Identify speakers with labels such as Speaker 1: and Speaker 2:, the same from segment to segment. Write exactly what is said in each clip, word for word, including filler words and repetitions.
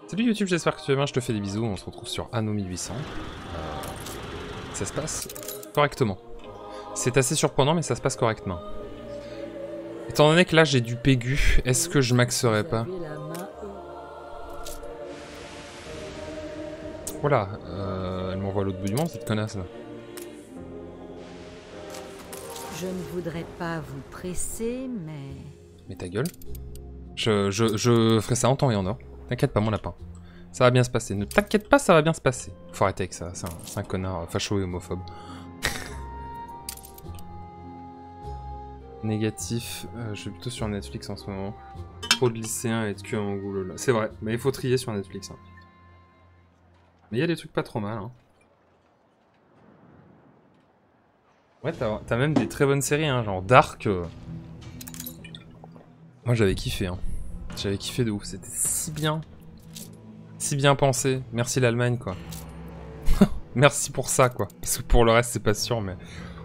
Speaker 1: Salut YouTube, j'espère que tu vas bien, je te fais des bisous, on se retrouve sur Anno mille huit cents. Euh, ça se passe correctement. C'est assez surprenant, mais ça se passe correctement. Étant donné que là j'ai du Pégu, est-ce que je maxerai pas? Voilà, euh, elle m'envoie à l'autre bout du monde, cette connasse là.
Speaker 2: Je ne voudrais pas vous presser, mais...
Speaker 1: Mais ta gueule. Je, je, je ferai ça en temps et en heure. T'inquiète pas mon lapin. Ça va bien se passer. Ne t'inquiète pas, ça va bien se passer. Faut arrêter avec ça, c'est un, un connard facho et homophobe. Négatif, euh, je suis plutôt sur Netflix en ce moment. Trop de lycéens et de cul à mon goulot là. C'est vrai, mais il faut trier sur Netflix. Hein. Mais il y a des trucs pas trop mal. Hein. Ouais, t'as t'as même des très bonnes séries, hein, genre Dark. Euh... Moi j'avais kiffé, hein. J'avais kiffé de ouf, c'était si bien. Si bien pensé. Merci l'Allemagne, quoi. Merci pour ça, quoi. Parce que pour le reste, c'est pas sûr, mais...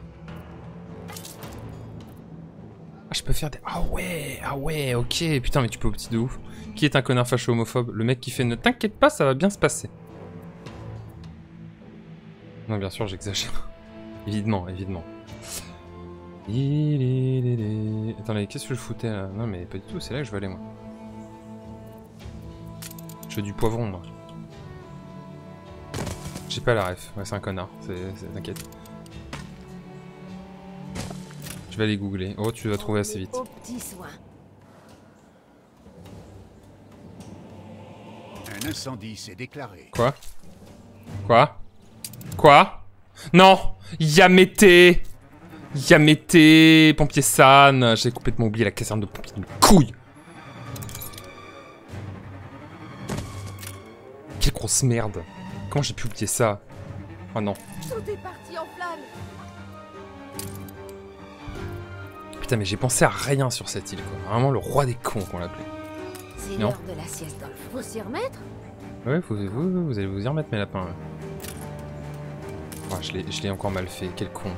Speaker 1: Ah, je peux faire des... Ah ouais, ah ouais, ok. Putain, mais tu peux au petit de ouf. Qui est un connard facho homophobe? Le mec qui fait « Ne t'inquiète pas, ça va bien se passer ». Non, bien sûr, j'exagère. Évidemment, évidemment. Attendez, qu'est-ce que je foutais là? Non, mais pas du tout, c'est là que je veux aller, moi. Je veux du poivron, moi. J'ai pas la ref. Ouais, c'est un connard. T'inquiète. Je vais aller googler. Oh, tu vas trouver assez vite.
Speaker 3: Un incendie s'est déclaré.
Speaker 1: Quoi? Quoi? Quoi? Non! Yamete! Yamete! Pompier San! J'ai complètement oublié la caserne de pompiers de couilles! Quelle grosse merde! Comment j'ai pu oublier ça? Oh non.
Speaker 2: Tout est parti en flammes.
Speaker 1: Putain, mais j'ai pensé à rien sur cette île, quoi. Vraiment le roi des cons qu'on l'appelait.
Speaker 2: C'est l'heure de la sieste dans le feu. Faut s'y remettre?
Speaker 1: Ouais, faut, vous, vous allez vous y remettre, mes lapins. Ouais. Oh, je l'ai encore mal fait. Quel con.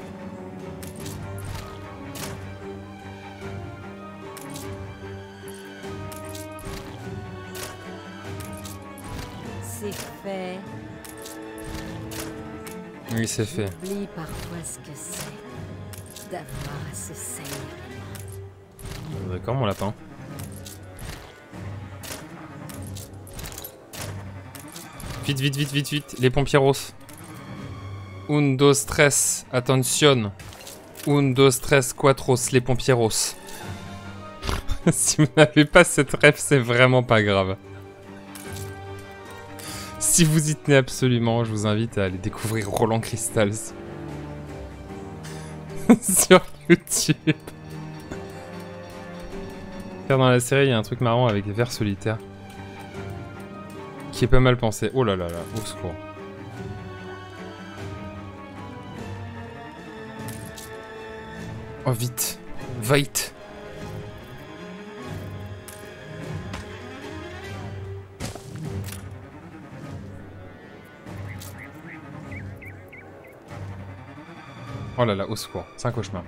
Speaker 2: C'est fait.
Speaker 1: Oui, c'est fait.
Speaker 2: J'oublie parfois ce que c'est d'avoir à se salir.
Speaker 1: D'accord, mon lapin. Vite, vite, vite, vite, vite. Les pompieros. Un, dos, tres. Attention. Un, dos, tres, cuatros. Les pompieros. Si vous n'avez pas cette ref, c'est vraiment pas grave. Si vous y tenez absolument, je vous invite à aller découvrir Roland Crystals sur YouTube. Car dans la série, il y a un truc marrant avec les vers solitaires qui est pas mal pensé. Oh là là là, au secours. Oh vite, vite. Oh là là, au secours, c'est un cauchemar.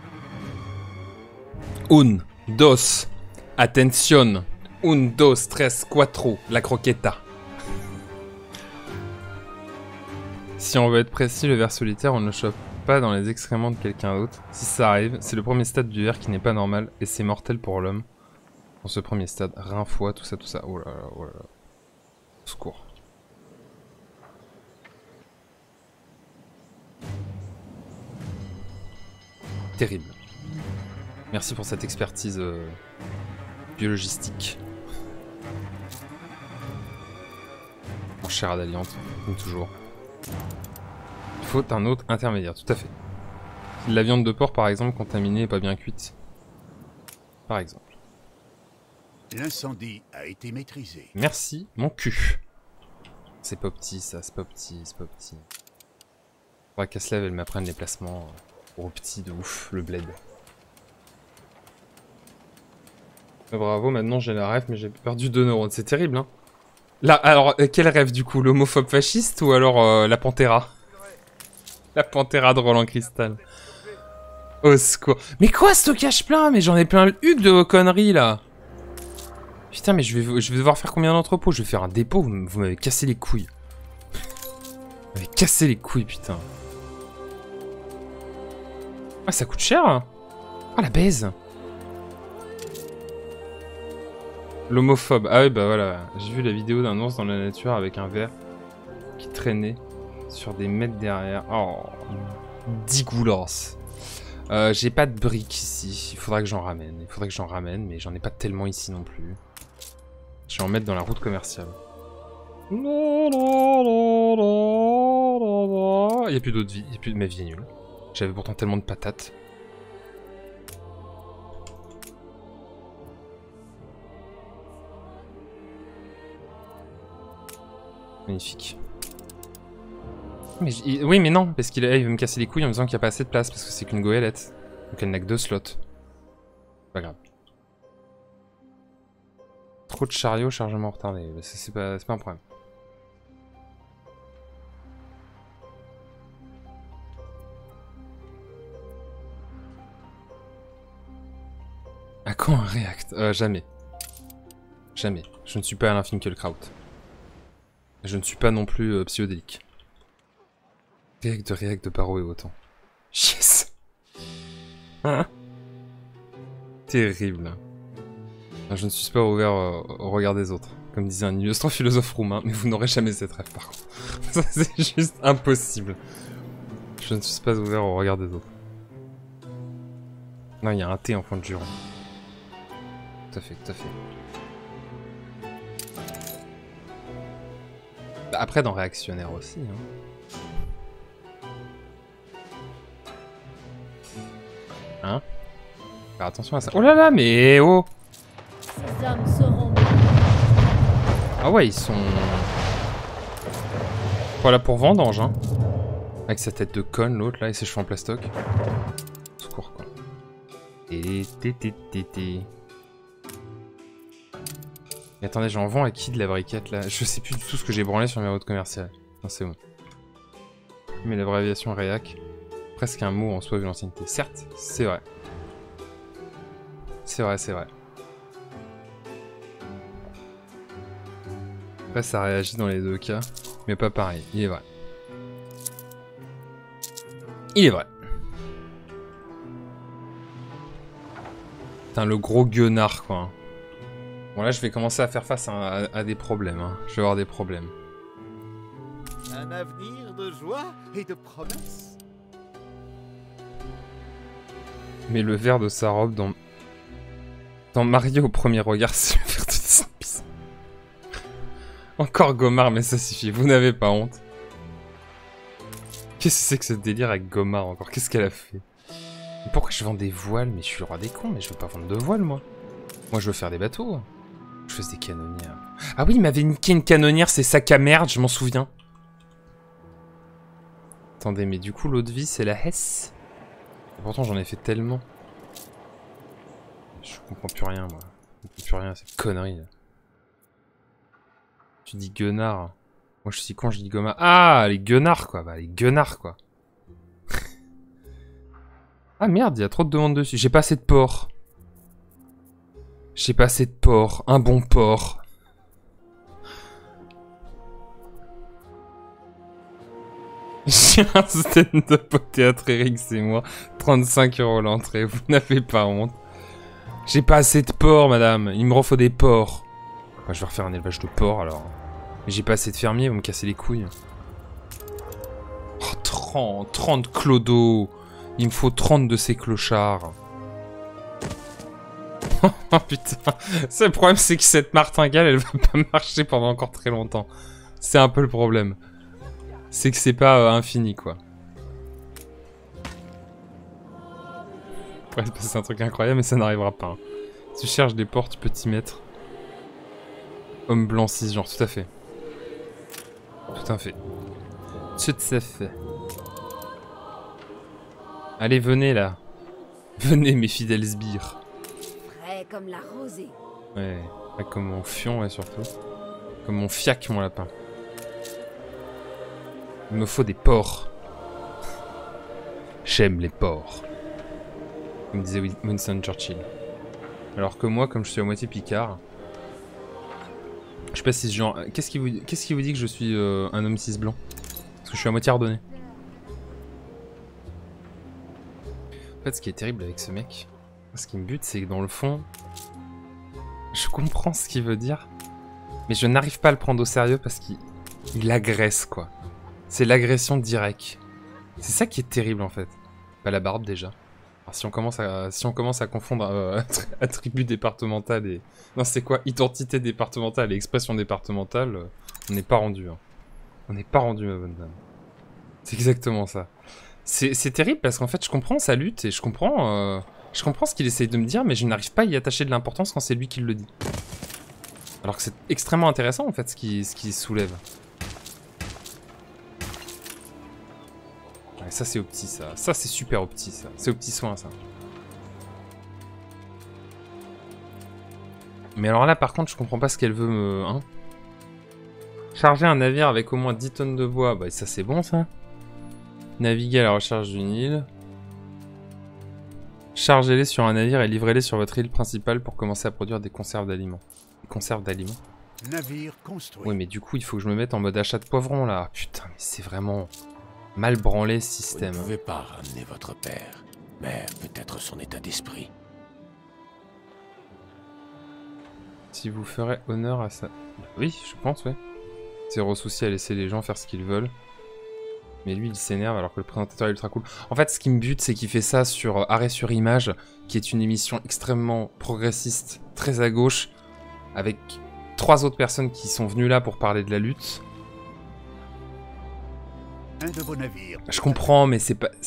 Speaker 1: Un, dos, attention. Un, dos, tres, cuatro, la croqueta. Si on veut être précis, le ver solitaire, on ne le chope pas dans les excréments de quelqu'un d'autre. Si ça arrive, c'est le premier stade du ver qui n'est pas normal et c'est mortel pour l'homme. Dans ce premier stade, rein, foie, tout ça, tout ça. Oh là là, oh là là. Au secours. Terrible. Merci pour cette expertise euh, biologistique. Mon cher Adaliante, comme toujours. Il faut un autre intermédiaire, tout à fait. La viande de porc, par exemple, contaminée et pas bien cuite. Par exemple.
Speaker 3: L'incendie a été maîtrisé.
Speaker 1: Merci, mon cul. C'est pas petit, ça, c'est pas petit, c'est pas petit. Faudra qu'elle se lève, elle m'apprenne les placements. Euh... Gros petit de ouf, le bled. Mais bravo, maintenant j'ai la ref, mais j'ai perdu deux neurones. C'est terrible, hein. Là, alors, euh, quel rêve du coup? L'homophobe fasciste ou alors euh, la Pantera? La Pantera de Roland Crystal. Au secours. Mais quoi, stockage plein? Mais j'en ai plein le huc de vos conneries, là. Putain, mais je vais, je vais devoir faire combien d'entrepôts? Je vais faire un dépôt, vous, vous m'avez cassé les couilles. Vous m'avez cassé les couilles, putain. Ah, ça coûte cher. Ah, la baise. L'homophobe. Ah oui, bah voilà. J'ai vu la vidéo d'un ours dans la nature avec un ver qui traînait sur des mètres derrière. Oh, dégueulasse. Euh, j'ai pas de briques ici. Il faudra que j'en ramène. Il faudrait que j'en ramène, mais j'en ai pas tellement ici non plus. Je vais en mettre dans la route commerciale. Il n'y a plus d'eau de vie. Il y a plus de... Ma vie est nulle. J'avais pourtant tellement de patates. Magnifique. Mais j... Oui, mais non, parce qu'il il veut me casser les couilles en me disant qu'il n'y a pas assez de place, parce que c'est qu'une goélette. Donc elle n'a que deux slots. Pas grave. Trop de chariots, chargement retardé. C'est pas, pas un problème. À quand un React? euh, Jamais. Jamais. Je ne suis pas Alain Finkielkraut. Je ne suis pas non plus euh, psychodélique. React de React de Paro et autant. Yes. Hein? Terrible. Je ne suis pas ouvert euh, au regard des autres. Comme disait un illustre philosophe roumain, mais vous n'aurez jamais cette rêve par contre. Ça c'est juste impossible. Je ne suis pas ouvert au regard des autres. Non, il y a un T en fond de juron. Tout à fait, tout à fait. Après, dans réactionnaire aussi. Hein. Hein? Faire attention à ça. Oh là là, mais oh!
Speaker 2: Ces hommes seront...
Speaker 1: Ah ouais, ils sont... Voilà pour vendange, hein. Avec sa tête de conne, l'autre, là, et ses cheveux en plastoc. Secours, quoi. Et té té té té. Mais attendez, j'en vends à qui de la briquette, là? Je sais plus du tout ce que j'ai branlé sur mes routes commerciales. Non, c'est bon. Mais l'abréviation réac. Presque un mot en soi vu l'ancienneté. Certes, c'est vrai. C'est vrai, c'est vrai. Après, ça réagit dans les deux cas. Mais pas pareil, il est vrai. Il est vrai. Putain, le gros gueunard, quoi. Bon, là, je vais commencer à faire face à, à, à des problèmes. Hein. Je vais avoir des problèmes.
Speaker 4: Un avenir de joie et de promesses.
Speaker 1: Mais le vert de sa robe dans... Dans Marié au premier regard, c'est le vert de Disney. Encore Gomard, mais ça suffit. Vous n'avez pas honte. Qu'est-ce que c'est que ce délire avec Gomard encore? Qu'est-ce qu'elle a fait? Mais pourquoi je vends des voiles? Mais je suis le roi des cons, mais je veux pas vendre de voiles, moi. Moi, je veux faire des bateaux. Je fais des canonnières. Ah oui, il m'avait niqué une canonnière, c'est sac à merde, je m'en souviens. Attendez, mais du coup, l'eau de vie, c'est la Hesse. Et pourtant, j'en ai fait tellement. Je comprends plus rien, moi. Je comprends plus rien, cette connerie, là. Tu dis guenard. Moi, je suis con, je dis gomard. Ah, les guenards, quoi. Bah, les guenards, quoi. Ah, merde, il y a trop de demandes dessus. J'ai pas assez de porc. J'ai pas assez de porc. Un bon porc. J'ai un stand-up au théâtre, Eric, c'est moi. trente-cinq euros l'entrée, vous n'avez pas honte. J'ai pas assez de porc, madame. Il me refaut des porcs. Enfin, je vais refaire un élevage de porc, alors. Mais j'ai pas assez de fermiers, vous me cassez les couilles. Oh, trente, trente clodos. Il me faut trente de ces clochards. Oh putain. Le problème, c'est que cette martingale, elle va pas marcher pendant encore très longtemps. C'est un peu le problème. C'est que c'est pas euh, infini, quoi. Ouais, c'est un truc incroyable, mais ça n'arrivera pas. Hein. Si tu cherches des ports, tu peux t'y mettre. Homme blanc cisgenre, tout à fait. Tout à fait. Tout à fait. Allez, venez là. Venez, mes fidèles sbires.
Speaker 2: Frais comme la rosée.
Speaker 1: Ouais, pas comme mon fion, ouais, surtout. Comme mon fiac, mon lapin. Il me faut des porcs. J'aime les porcs. Comme disait Winston Churchill. Alors que moi, comme je suis à moitié picard, suis pas cisgenre. Qu'est-ce qui vous, qu'est-ce qui vous dit que je suis euh, un homme cis blanc? Parce que je suis à moitié ordonné. En fait, ce qui est terrible avec ce mec, ce qui me bute, c'est que dans le fond, je comprends ce qu'il veut dire, mais je n'arrive pas à le prendre au sérieux parce qu'il il agresse, quoi. C'est l'agression directe. C'est ça qui est terrible, en fait. Pas la barbe, déjà. Alors, si on commence à, si on commence à confondre euh, attribut départemental et... Non, c'est quoi? Identité départementale et expression départementale, euh, on n'est pas rendu. Hein. On n'est pas rendu, ma bonne dame. C'est exactement ça. C'est terrible parce qu'en fait, je comprends sa lutte et je comprends, euh, je comprends ce qu'il essaye de me dire, mais je n'arrive pas à y attacher de l'importance quand c'est lui qui le dit. Alors que c'est extrêmement intéressant, en fait, ce qu'il ce qu'il soulève. Ouais, ça, c'est au petit, ça. Ça, c'est super au petit, ça. C'est au petit soin, ça. Mais alors là, par contre, je comprends pas ce qu'elle veut me... Hein. Charger un navire avec au moins dix tonnes de bois. Bah, ça, c'est bon, ça. Naviguer à la recherche d'une île. Chargez-les sur un navire et livrez-les sur votre île principale pour commencer à produire des conserves d'aliments. Des conserves d'aliments?
Speaker 3: Navire construit.
Speaker 1: Oui, mais du coup, il faut que je me mette en mode achat de poivrons, là. Putain, mais c'est vraiment mal branlé, ce système.
Speaker 5: Vous ne pouvez pas ramener votre père, mais peut-être son état d'esprit.
Speaker 1: Si vous ferez honneur à ça... Oui, je pense, ouais. Zéro souci à laisser les gens faire ce qu'ils veulent. Mais lui, il s'énerve alors que le présentateur est ultra cool. En fait, ce qui me bute, c'est qu'il fait ça sur Arrêt sur Image, qui est une émission extrêmement progressiste, très à gauche, avec trois autres personnes qui sont venues là pour parler de la lutte.
Speaker 3: Un de vos navires.
Speaker 1: Je comprends, mais c'est pas...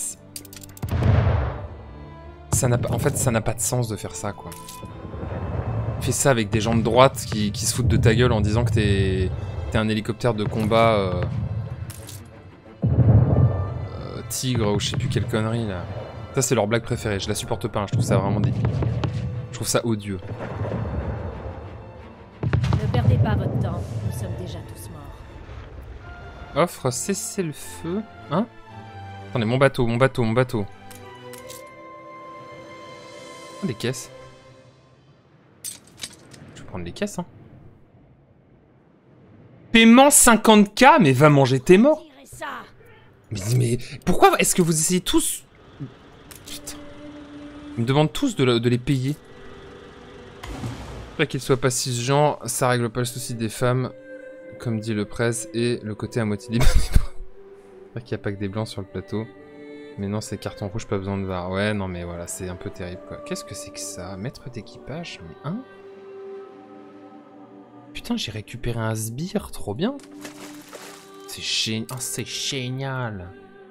Speaker 1: Ça n'a pas... En fait, ça n'a pas de sens de faire ça, quoi. Fais ça avec des gens de droite qui, qui se foutent de ta gueule en disant que t'es t'es un hélicoptère de combat... Euh... Tigre ou je sais plus quelle connerie là. Ça c'est leur blague préférée, je la supporte pas, hein. Je trouve ça vraiment débile. Je trouve ça odieux.
Speaker 2: Ne perdez pas votre temps, nous sommes déjà tous morts.
Speaker 1: Offre cesser le feu. Hein? Attendez, mon bateau, mon bateau, mon bateau. Oh, des caisses. Je vais prendre les caisses, hein. Paiement cinquante K, mais va manger tes morts. Mais, mais pourquoi est-ce que vous essayez tous... Putain. Ils me demandent tous de, de les payer. Après qu'ils soient pas cisgenres, ça règle pas le souci des femmes, comme dit le presse, et le côté à moitié libre. C'est vrai qu'il n'y a pas que des blancs sur le plateau. Mais non, c'est carton rouge, pas besoin de var. Ouais, non mais voilà, c'est un peu terrible quoi. Qu'est-ce que c'est que ça? Maître d'équipage? Mais hein? Putain, j'ai récupéré un sbire, trop bien. C'est génial. Oh, c'est génial.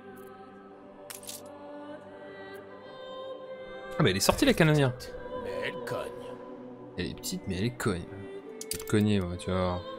Speaker 1: Ah bah elle est sortie la canonnière.
Speaker 5: Mais elle cogne.
Speaker 1: Elle est petite mais elle est cogne. Elle est cognée, ouais, tu vas voir.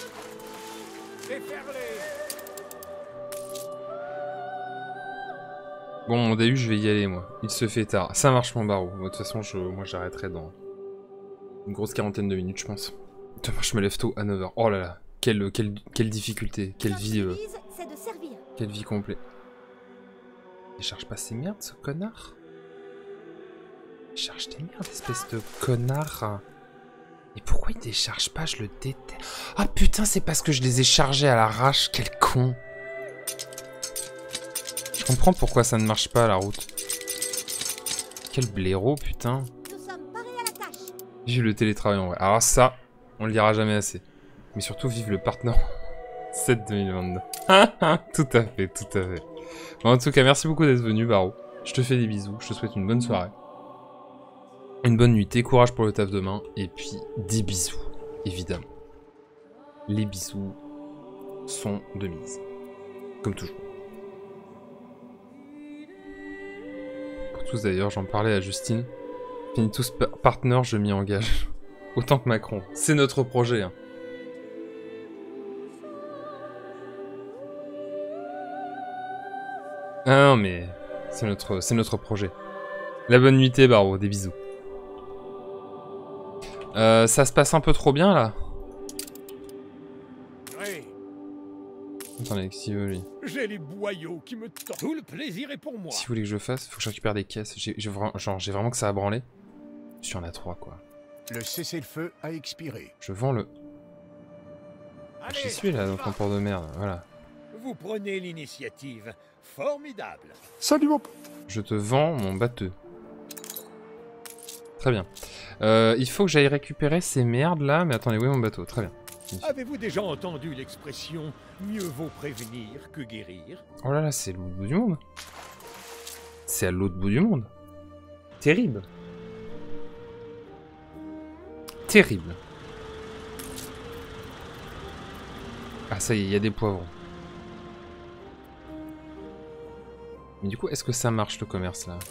Speaker 1: Bon, mon début, je vais y aller, moi. Il se fait tard. Ça marche, mon barreau. De toute façon, je, moi, j'arrêterai dans une grosse quarantaine de minutes, je pense. Demain, je me lève tôt à neuf heures. Oh là là. Quelle, quelle, quelle difficulté. Quelle vie... Euh... Quelle vie complète. Il charge pas ses merdes, ce connard. Il charge des merdes, espèce de connard. Et pourquoi il décharge pas? Je le déteste. Ah putain, c'est parce que je les ai chargés à l'arrache. Quel con. Je comprends pourquoi ça ne marche pas, la route. Quel blaireau, putain. Vive le télétravail en vrai. Alors ça, on le dira jamais assez. Mais surtout, vive le partenaire sept deux mille vingt-deux. Tout à fait, tout à fait. Bon, en tout cas, merci beaucoup d'être venu, Barreau. Je te fais des bisous, je te souhaite une bonne soirée. Une bonne nuitée, courage pour le taf demain, et puis des bisous, évidemment. Les bisous sont de mise. Comme toujours. Pour tous d'ailleurs, j'en parlais à Justine. Fini tous partner, je m'y engage. Autant que Macron. C'est notre projet, hein. Ah non, mais c'est notre, c'est notre projet. La bonne nuitée, Barreau, des bisous. Euh, ça se passe un peu trop bien, là.
Speaker 4: Oui.
Speaker 1: Attendez, qu'est-ce qu'il veut, lui?
Speaker 4: J'ai les boyaux qui me tendent. Tout le plaisir est pour moi.
Speaker 1: Si vous voulez que je fasse, faut que je récupère des caisses. J'ai genre, j'ai vraiment que ça a branlé. Je suis en a trois, quoi.
Speaker 3: Le cessez-le-feu a expiré.
Speaker 1: Je vends le... J'y
Speaker 4: Allez,
Speaker 1: suis là dans ton port de merde, voilà.
Speaker 4: vous prenez l'initiative. Formidable.
Speaker 6: Salut mon pote.
Speaker 1: Je te vends mon bateau. Très bien. Euh, il faut que j'aille récupérer ces merdes là, mais attendez, où est mon bateau? Très bien.
Speaker 4: Avez-vous déjà entendu l'expression « mieux vaut prévenir que guérir »
Speaker 1: Oh là là, c'est l'autre bout du monde. C'est à l'autre bout du monde. Terrible. Terrible. Ah ça y est, il y a des poivrons. Mais du coup, est-ce que ça marche le commerce là?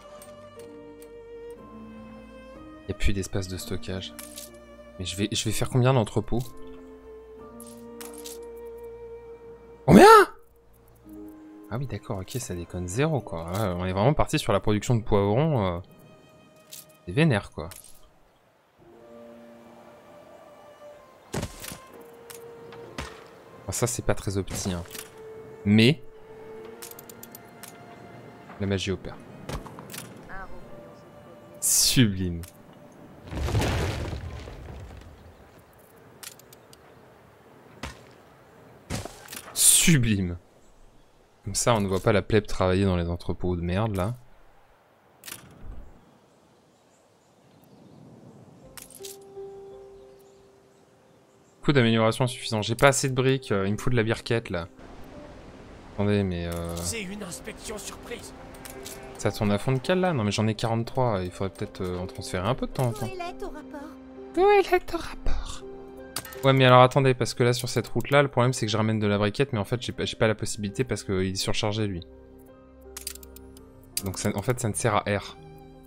Speaker 1: Il n'y a plus d'espace de stockage. Mais je vais, je vais faire combien d'entrepôts? Combien? Ah oui d'accord, ok, ça déconne zéro quoi. Ouais, on est vraiment parti sur la production de poivrons. Euh... C'est vénère quoi. Bon, ça c'est pas très opti hein. Mais la magie opère. Sublime. Sublime. Comme ça, on ne voit pas la plèbe travailler dans les entrepôts de merde, là. Coup d'amélioration suffisant. J'ai pas assez de briques, il me faut de la birquette, là. Attendez, mais... Euh...
Speaker 5: C'est une inspection surprise.
Speaker 1: Ça tourne à fond de cale, là? Non, mais j'en ai quarante-trois. Il faudrait peut-être euh, en transférer un peu de temps en temps.
Speaker 2: Toilette au rapport.
Speaker 1: Toilette au rapport. Ouais, mais alors attendez, parce que là, sur cette route-là, le problème, c'est que je ramène de la briquette, mais en fait, j'ai pas, j'ai pas la possibilité parce qu'il est surchargé, lui. Donc, ça, en fait, ça ne sert à R.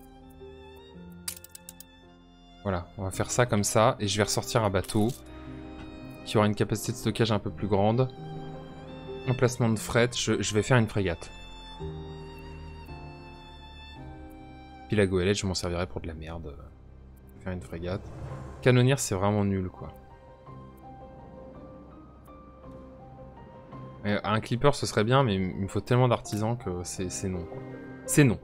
Speaker 1: Voilà, on va faire ça comme ça, et je vais ressortir un bateau qui aura une capacité de stockage un peu plus grande. Emplacement de fret, je, je vais faire une frégate. Puis la goélette, je m'en servirai pour de la merde. Faire une frégate. Canonnière, c'est vraiment nul, quoi. Et un clipper, ce serait bien, mais il me faut tellement d'artisans que c'est non, quoi. C'est non.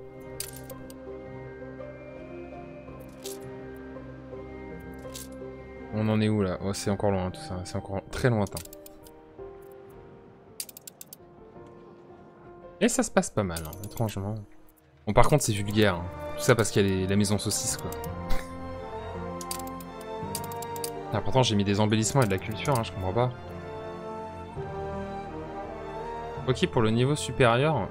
Speaker 1: On en est où, là? Oh, c'est encore loin, tout ça. C'est encore très lointain. Et ça se passe pas mal, hein, étrangement. Bon, par contre, c'est vulgaire. Hein. Tout ça parce qu'il y a les, la maison saucisse, quoi. Ah, pourtant, j'ai mis des embellissements et de la culture, hein, je comprends pas. Ok, pour le niveau supérieur...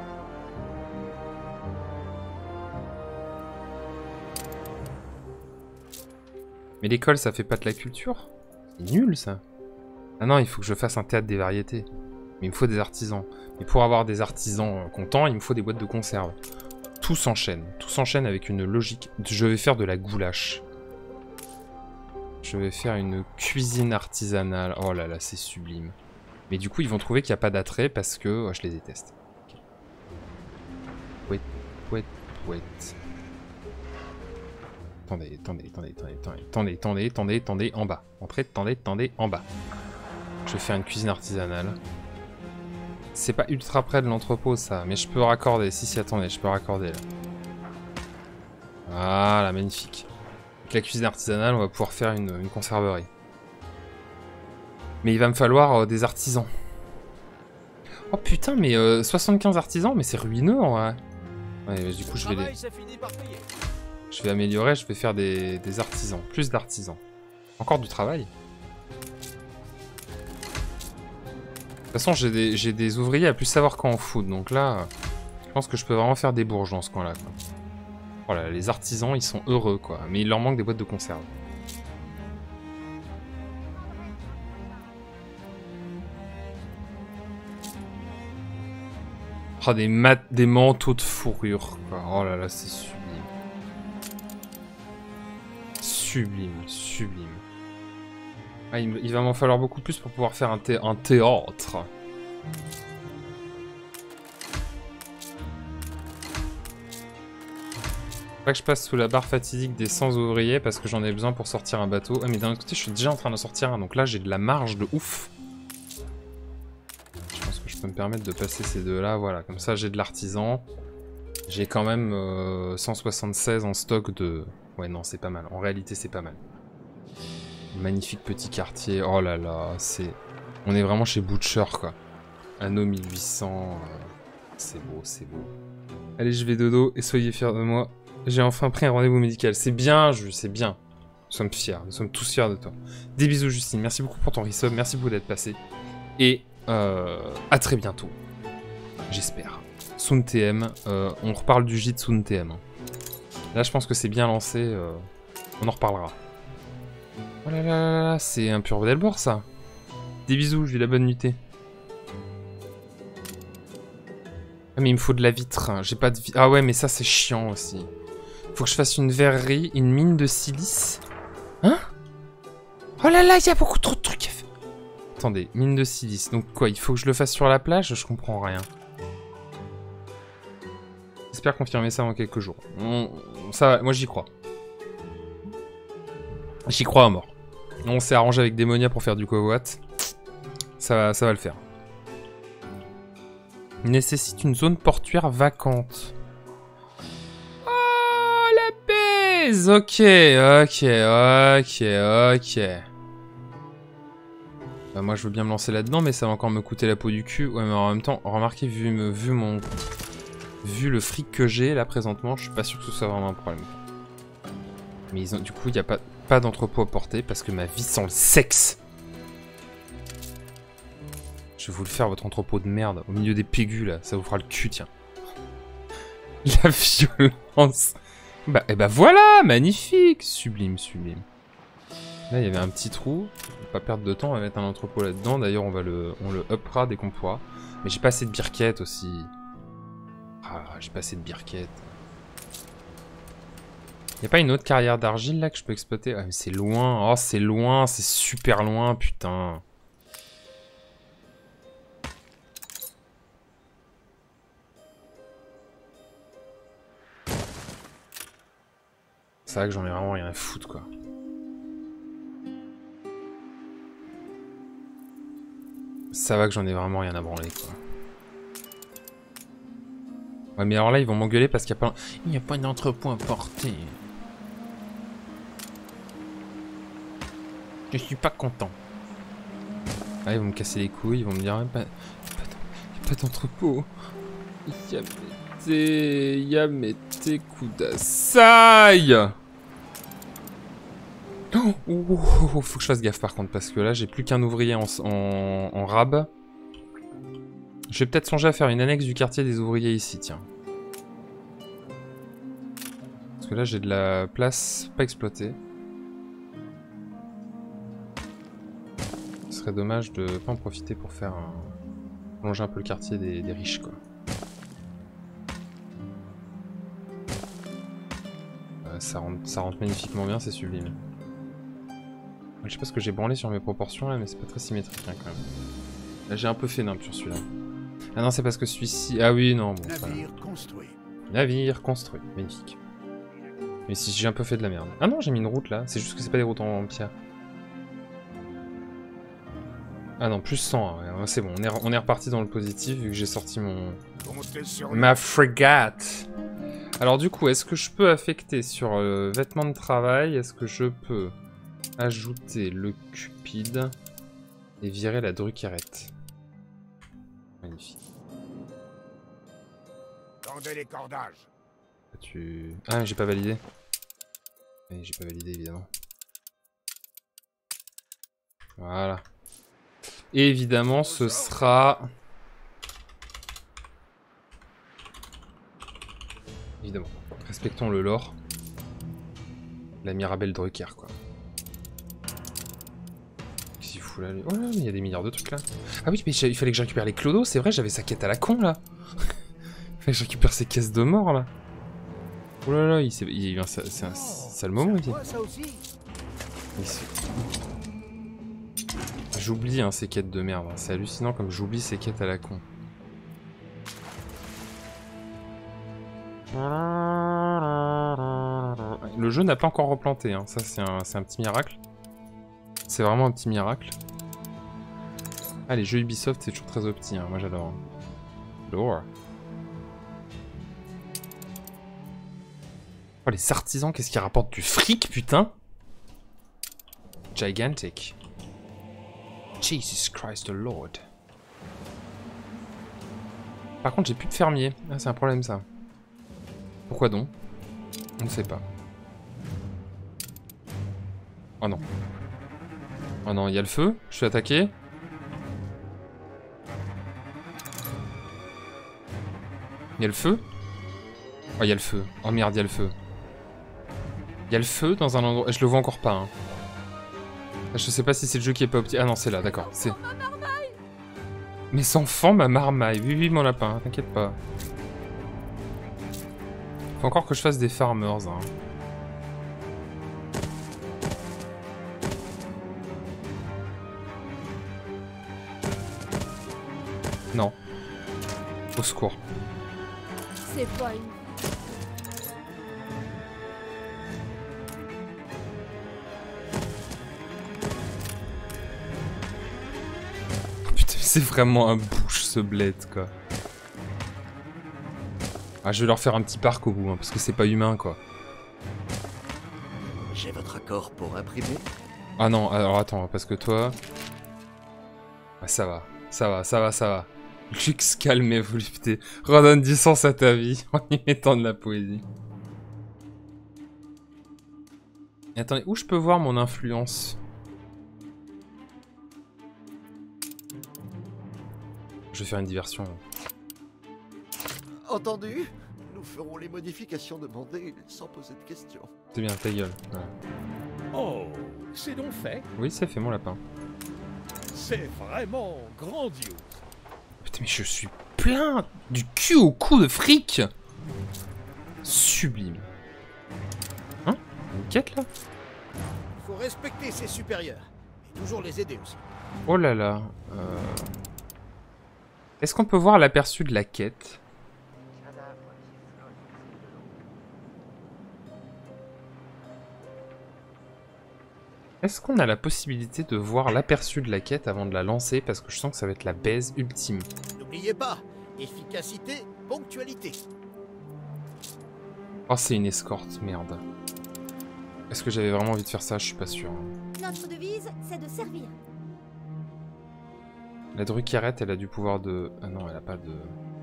Speaker 1: Mais l'école, ça fait pas de la culture? C'est nul, ça. Ah non, il faut que je fasse un théâtre des variétés. Mais il me faut des artisans. Et pour avoir des artisans contents, il me faut des boîtes de conserve. Tout s'enchaîne. Tout s'enchaîne avec une logique. Je vais faire de la goulash. Je vais faire une cuisine artisanale. Oh là là, c'est sublime. Mais du coup, ils vont trouver qu'il n'y a pas d'attrait parce que oh, je les déteste. Okay. Pouette, pouette, pouette. Attendez, attendez, attendez, attendez, attendez, attendez, attendez, attendez, en bas. Entrez, attendez, attendez, en bas. Je vais faire une cuisine artisanale. C'est pas ultra près de l'entrepôt, ça, mais je peux raccorder. Si, si, attendez, je peux raccorder, là. Voilà, magnifique. Avec la cuisine artisanale, on va pouvoir faire une, une conserverie. Mais il va me falloir euh, des artisans. Oh putain, mais euh, soixante-quinze artisans, mais c'est ruineux, en vrai. Ouais, du coup, je vais les... Je vais améliorer, je vais faire des, des artisans. Plus d'artisans. Encore du travail. De toute façon, j'ai des, j'ai des ouvriers à plus savoir qu'en foot. Donc là, je pense que je peux vraiment faire des bourges dans ce coin-là. Voilà, les artisans, ils sont heureux, quoi. Mais il leur manque des boîtes de conserve. Oh, des, mat des manteaux de fourrure, quoi. Oh là là, c'est sublime. Sublime, sublime. Ah, il, il va m'en falloir beaucoup plus pour pouvoir faire un, thé un théâtre. Faut pas que je passe sous la barre fatidique des cent ouvriers parce que j'en ai besoin pour sortir un bateau. Ah, mais d'un autre côté, je suis déjà en train de sortir un, donc là j'ai de la marge de ouf. Je pense que je peux me permettre de passer ces deux-là, voilà. Comme ça, j'ai de l'artisan. J'ai quand même euh, cent soixante-seize en stock de... Ouais, non, c'est pas mal. En réalité, c'est pas mal. Magnifique petit quartier. Oh là là, c'est... On est vraiment chez Butcher, quoi. Anno mille huit cents. Euh... C'est beau, c'est beau. Allez, je vais dodo et soyez fiers de moi. J'ai enfin pris un rendez-vous médical. C'est bien, je c'est bien. Nous sommes fiers, nous sommes tous fiers de toi. Des bisous, Justine. Merci beaucoup pour ton resub. Merci beaucoup d'être passé. Et euh, à très bientôt. J'espère. Soon T M. Euh, on reparle du J de Soon T M. Là, je pense que c'est bien lancé. Euh, on en reparlera. Oh là là là là, c'est un pur Delbord, ça. Des bisous, j'ai la bonne nuitée. Ah, mais il me faut de la vitre. J'ai pas de vitre. Ah ouais, mais ça, c'est chiant aussi. Faut que je fasse une verrerie, une mine de silice. Hein? Oh là là, il y a beaucoup trop de trucs à faire. Attendez, mine de silice. Donc quoi, il faut que je le fasse sur la plage? Je comprends rien. J'espère confirmer ça en quelques jours. On... Ça, moi, j'y crois. J'y crois à mort. On s'est arrangé avec Démonia pour faire du covoit. Ça va, ça va le faire. Nécessite une zone portuaire vacante. Oh, la baise. Ok, ok, ok, ok. Bah, moi, je veux bien me lancer là-dedans, mais ça va encore me coûter la peau du cul. Ouais, mais en même temps, remarquez, vu, me, vu mon... Vu le fric que j'ai, là, présentement, je suis pas sûr que ce soit vraiment un problème. Mais ils ont, du coup, il n'y a pas... Pas d'entrepôt à porter parce que ma vie sent le sexe. Je vais vous le faire, votre entrepôt de merde, au milieu des pégus là, ça vous fera le cul, tiens. La violence. Bah, et bah voilà, magnifique, sublime, sublime. Là, il y avait un petit trou, pas perdre de temps, on va mettre un entrepôt là-dedans. D'ailleurs, on va le, on le uppera dès qu'on pourra. Mais j'ai pas assez de birquettes aussi. Ah, j'ai pas assez de birquettes. Y'a pas une autre carrière d'argile là que je peux exploiter? Ah mais c'est loin, oh c'est loin, c'est super loin, putain. C'est vrai que j'en ai vraiment rien à foutre quoi. Ça va que j'en ai vraiment rien à branler quoi. Ouais mais alors là ils vont m'engueuler parce qu'il n'y a pas... Il n'y a pas d'entrepôt à porter. Je suis pas content. Ah, ils vont me casser les couilles, ils vont me dire il n'y a pas d'entrepôt. Yamete, Yamete Kudasai. Oh, oh, oh, faut que je fasse gaffe par contre, parce que là j'ai plus qu'un ouvrier en, en, en rab. Je vais peut-être songer à faire une annexe du quartier des ouvriers ici, tiens. Parce que là j'ai de la place pas exploitée. Ce serait dommage de pas en profiter pour faire un... Plonger un peu le quartier des, des riches quoi. Euh, ça, rentre, ça rentre magnifiquement bien, c'est sublime. Je sais pas ce que j'ai branlé sur mes proportions là, mais c'est pas très symétrique hein, quand même. Là j'ai un peu fait nimp sur celui-là. Ah non, c'est parce que celui-ci... Ah oui, non, bon,
Speaker 3: Navire
Speaker 1: voilà.
Speaker 3: construit.
Speaker 1: Navire construit, magnifique. Mais si j'ai un peu fait de la merde. Ah non, j'ai mis une route là, c'est juste que c'est pas des routes en, en pierre. Ah non, plus cent, hein. C'est bon, on est, on est reparti dans le positif vu que j'ai sorti mon... Ma frégate. Alors du coup, est-ce que je peux affecter sur euh, vêtements de travail, est-ce que je peux ajouter le cupide et virer la druckerette? Magnifique.
Speaker 3: Tendez les cordages.
Speaker 1: Tu... Ah, j'ai pas validé. Oui, j'ai pas validé évidemment. Voilà. Et évidemment, ce sera... Évidemment. Respectons le lore. La Mirabelle Drucker, quoi. Qu'est-ce qu'il fout là, lui? Oh là, mais il y a des milliards de trucs là. Ah oui, mais il fallait que je récupère les clodos, c'est vrai, j'avais sa quête à la con là. Il fallait que je récupère ces caisses de mort là. Oh là là, il c'est un sale moment, il J'oublie hein, ces quêtes de merde, hein. C'est hallucinant comme j'oublie ces quêtes à la con. Le jeu n'a pas encore replanté, hein. Ça c'est un, un petit miracle. C'est vraiment un petit miracle. Ah, les jeux Ubisoft c'est toujours très opti, hein. Moi j'adore. Lore. Oh les artisans, qu'est-ce qui rapporte du fric, putain? gigantic. Jesus Christ the Lord. Par contre, j'ai plus de fermier. Ah, c'est un problème ça. Pourquoi donc? On ne sait pas. Oh non. Oh non, il y a le feu. Je suis attaqué. Il y a le feu. Oh, il y a le feu. Oh merde, il y a le feu. Il y a le feu dans un endroit... Je le vois encore pas. Hein. Je sais pas si c'est le jeu qui est pas opti... Ah non, c'est là, d'accord. C'est... Mes enfants, ma marmaille. Oui, oui, mon lapin, t'inquiète pas. Faut encore que je fasse des farmers. Hein. Non. Au secours.
Speaker 2: C'est pas une...
Speaker 1: Putain, c'est vraiment un bouche ce bled quoi. Ah, je vais leur faire un petit parc au bout, hein, parce que c'est pas humain quoi.
Speaker 4: J'ai votre accord pour imprimer?
Speaker 1: Ah non, alors attends, parce que toi... Ah, ça va, ça va, ça va, ça va. Lux, calmez-vous, putain. Redonne du sens à ta vie en y mettant de la poésie. Et attendez, où je peux voir mon influence? Je vais faire une diversion.
Speaker 4: Entendu. Nous ferons les modifications demandées sans poser de questions.
Speaker 1: C'est bien, ta gueule. Voilà.
Speaker 6: Oh, c'est donc fait.
Speaker 1: Oui, c'est fait mon lapin.
Speaker 6: C'est vraiment grandiose.
Speaker 1: Putain, mais je suis plein du cul au cou de fric. Sublime. Hein? Une quête là?
Speaker 3: Il faut respecter ses supérieurs. Et toujours les aider aussi.
Speaker 1: Oh là là. Euh... Est-ce qu'on peut voir l'aperçu de la quête? Est-ce qu'on a la possibilité de voir l'aperçu de la quête avant de la lancer? Parce que je sens que ça va être la baise ultime.
Speaker 3: N'oubliez pas, efficacité, ponctualité.
Speaker 1: Oh, c'est une escorte, merde. Est-ce que j'avais vraiment envie de faire ça? Je suis pas sûr.
Speaker 2: Notre devise, c'est de servir.
Speaker 1: La druquerette, elle a du pouvoir de... Ah non, elle a pas de...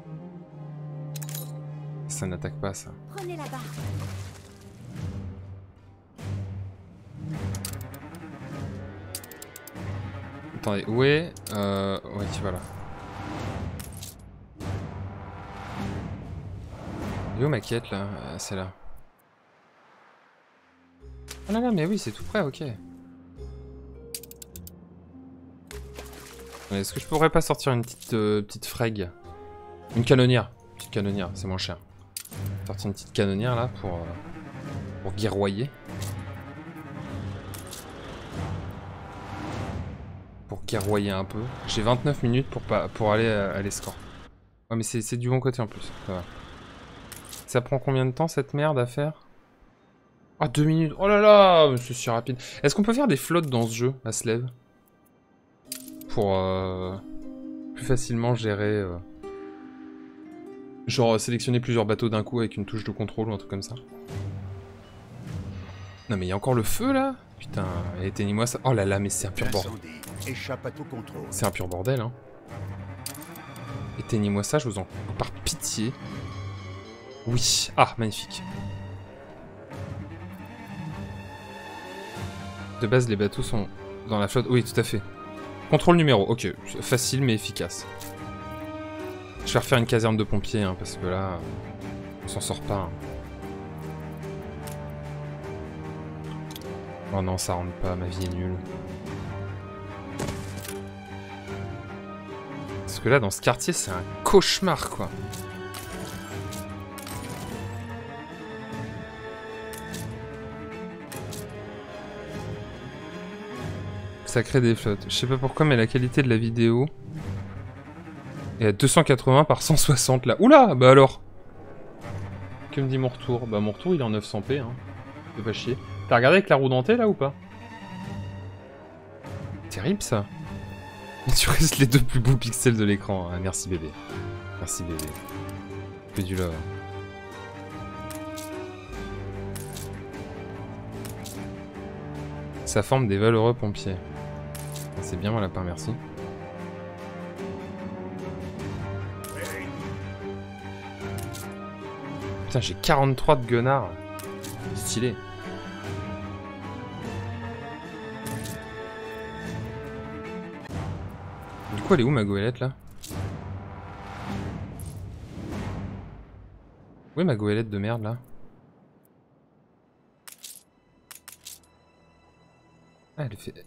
Speaker 1: Ça n'attaque pas, ça.
Speaker 2: Prenez la barre.
Speaker 1: Attendez, où est... Euh... Ouais, voilà. Et où ma quête, là? euh, C'est là. Ah là là, mais oui, c'est tout près, ok. Est-ce que je pourrais pas sortir une petite, euh, petite frag? Une canonnière. Une petite canonnière, c'est moins cher. Sortir une petite canonnière, là, pour... Euh, pour guerroyer. Pour guerroyer un peu. J'ai vingt-neuf minutes pour, pas, pour aller à, à l'escorte. Ouais, mais c'est du bon côté en plus. Ça va. Ça prend combien de temps cette merde à faire? Ah, deux minutes. Oh là là, c'est si rapide. Est-ce qu'on peut faire des flottes dans ce jeu, à Slave? Pour euh, plus facilement gérer... Euh, genre sélectionner plusieurs bateaux d'un coup avec une touche de contrôle ou un truc comme ça. Non mais il y a encore le feu là? Putain, éteignez-moi ça. Oh là là, mais c'est un pur bordel.
Speaker 3: Échappe à tout contrôle.
Speaker 1: C'est un pur bordel, hein. Éteignez-moi ça, je vous en... Par pitié. Oui. Ah, magnifique. De base, les bateaux sont dans la flotte. Oui, tout à fait. Contrôle numéro. Ok. Facile, mais efficace. Je vais refaire une caserne de pompiers, hein, parce que là, on s'en sort pas. Hein. Oh non, ça rentre pas, ma vie est nulle. Parce que là, dans ce quartier, c'est un cauchemar, quoi. Ça crée des flottes. Je sais pas pourquoi, mais la qualité de la vidéo est à deux cent quatre-vingts par cent soixante, là. Oula, bah alors. Que me dit mon retour? Bah mon retour, il est en neuf cent p, hein. C'est pas chier. T'as regardé avec la roue dentée, là, ou pas? Terrible, ça. Mais tu restes les deux plus beaux pixels de l'écran. Ah, merci, bébé. Merci, bébé. Fais du love. Ça ça forme des valeureux pompiers. C'est bien mon lapin, merci. Putain, j'ai quarante-trois de guenards. Stylé. Du coup, elle est où ma goélette là? Où est ma goélette de merde là? Ah, elle fait...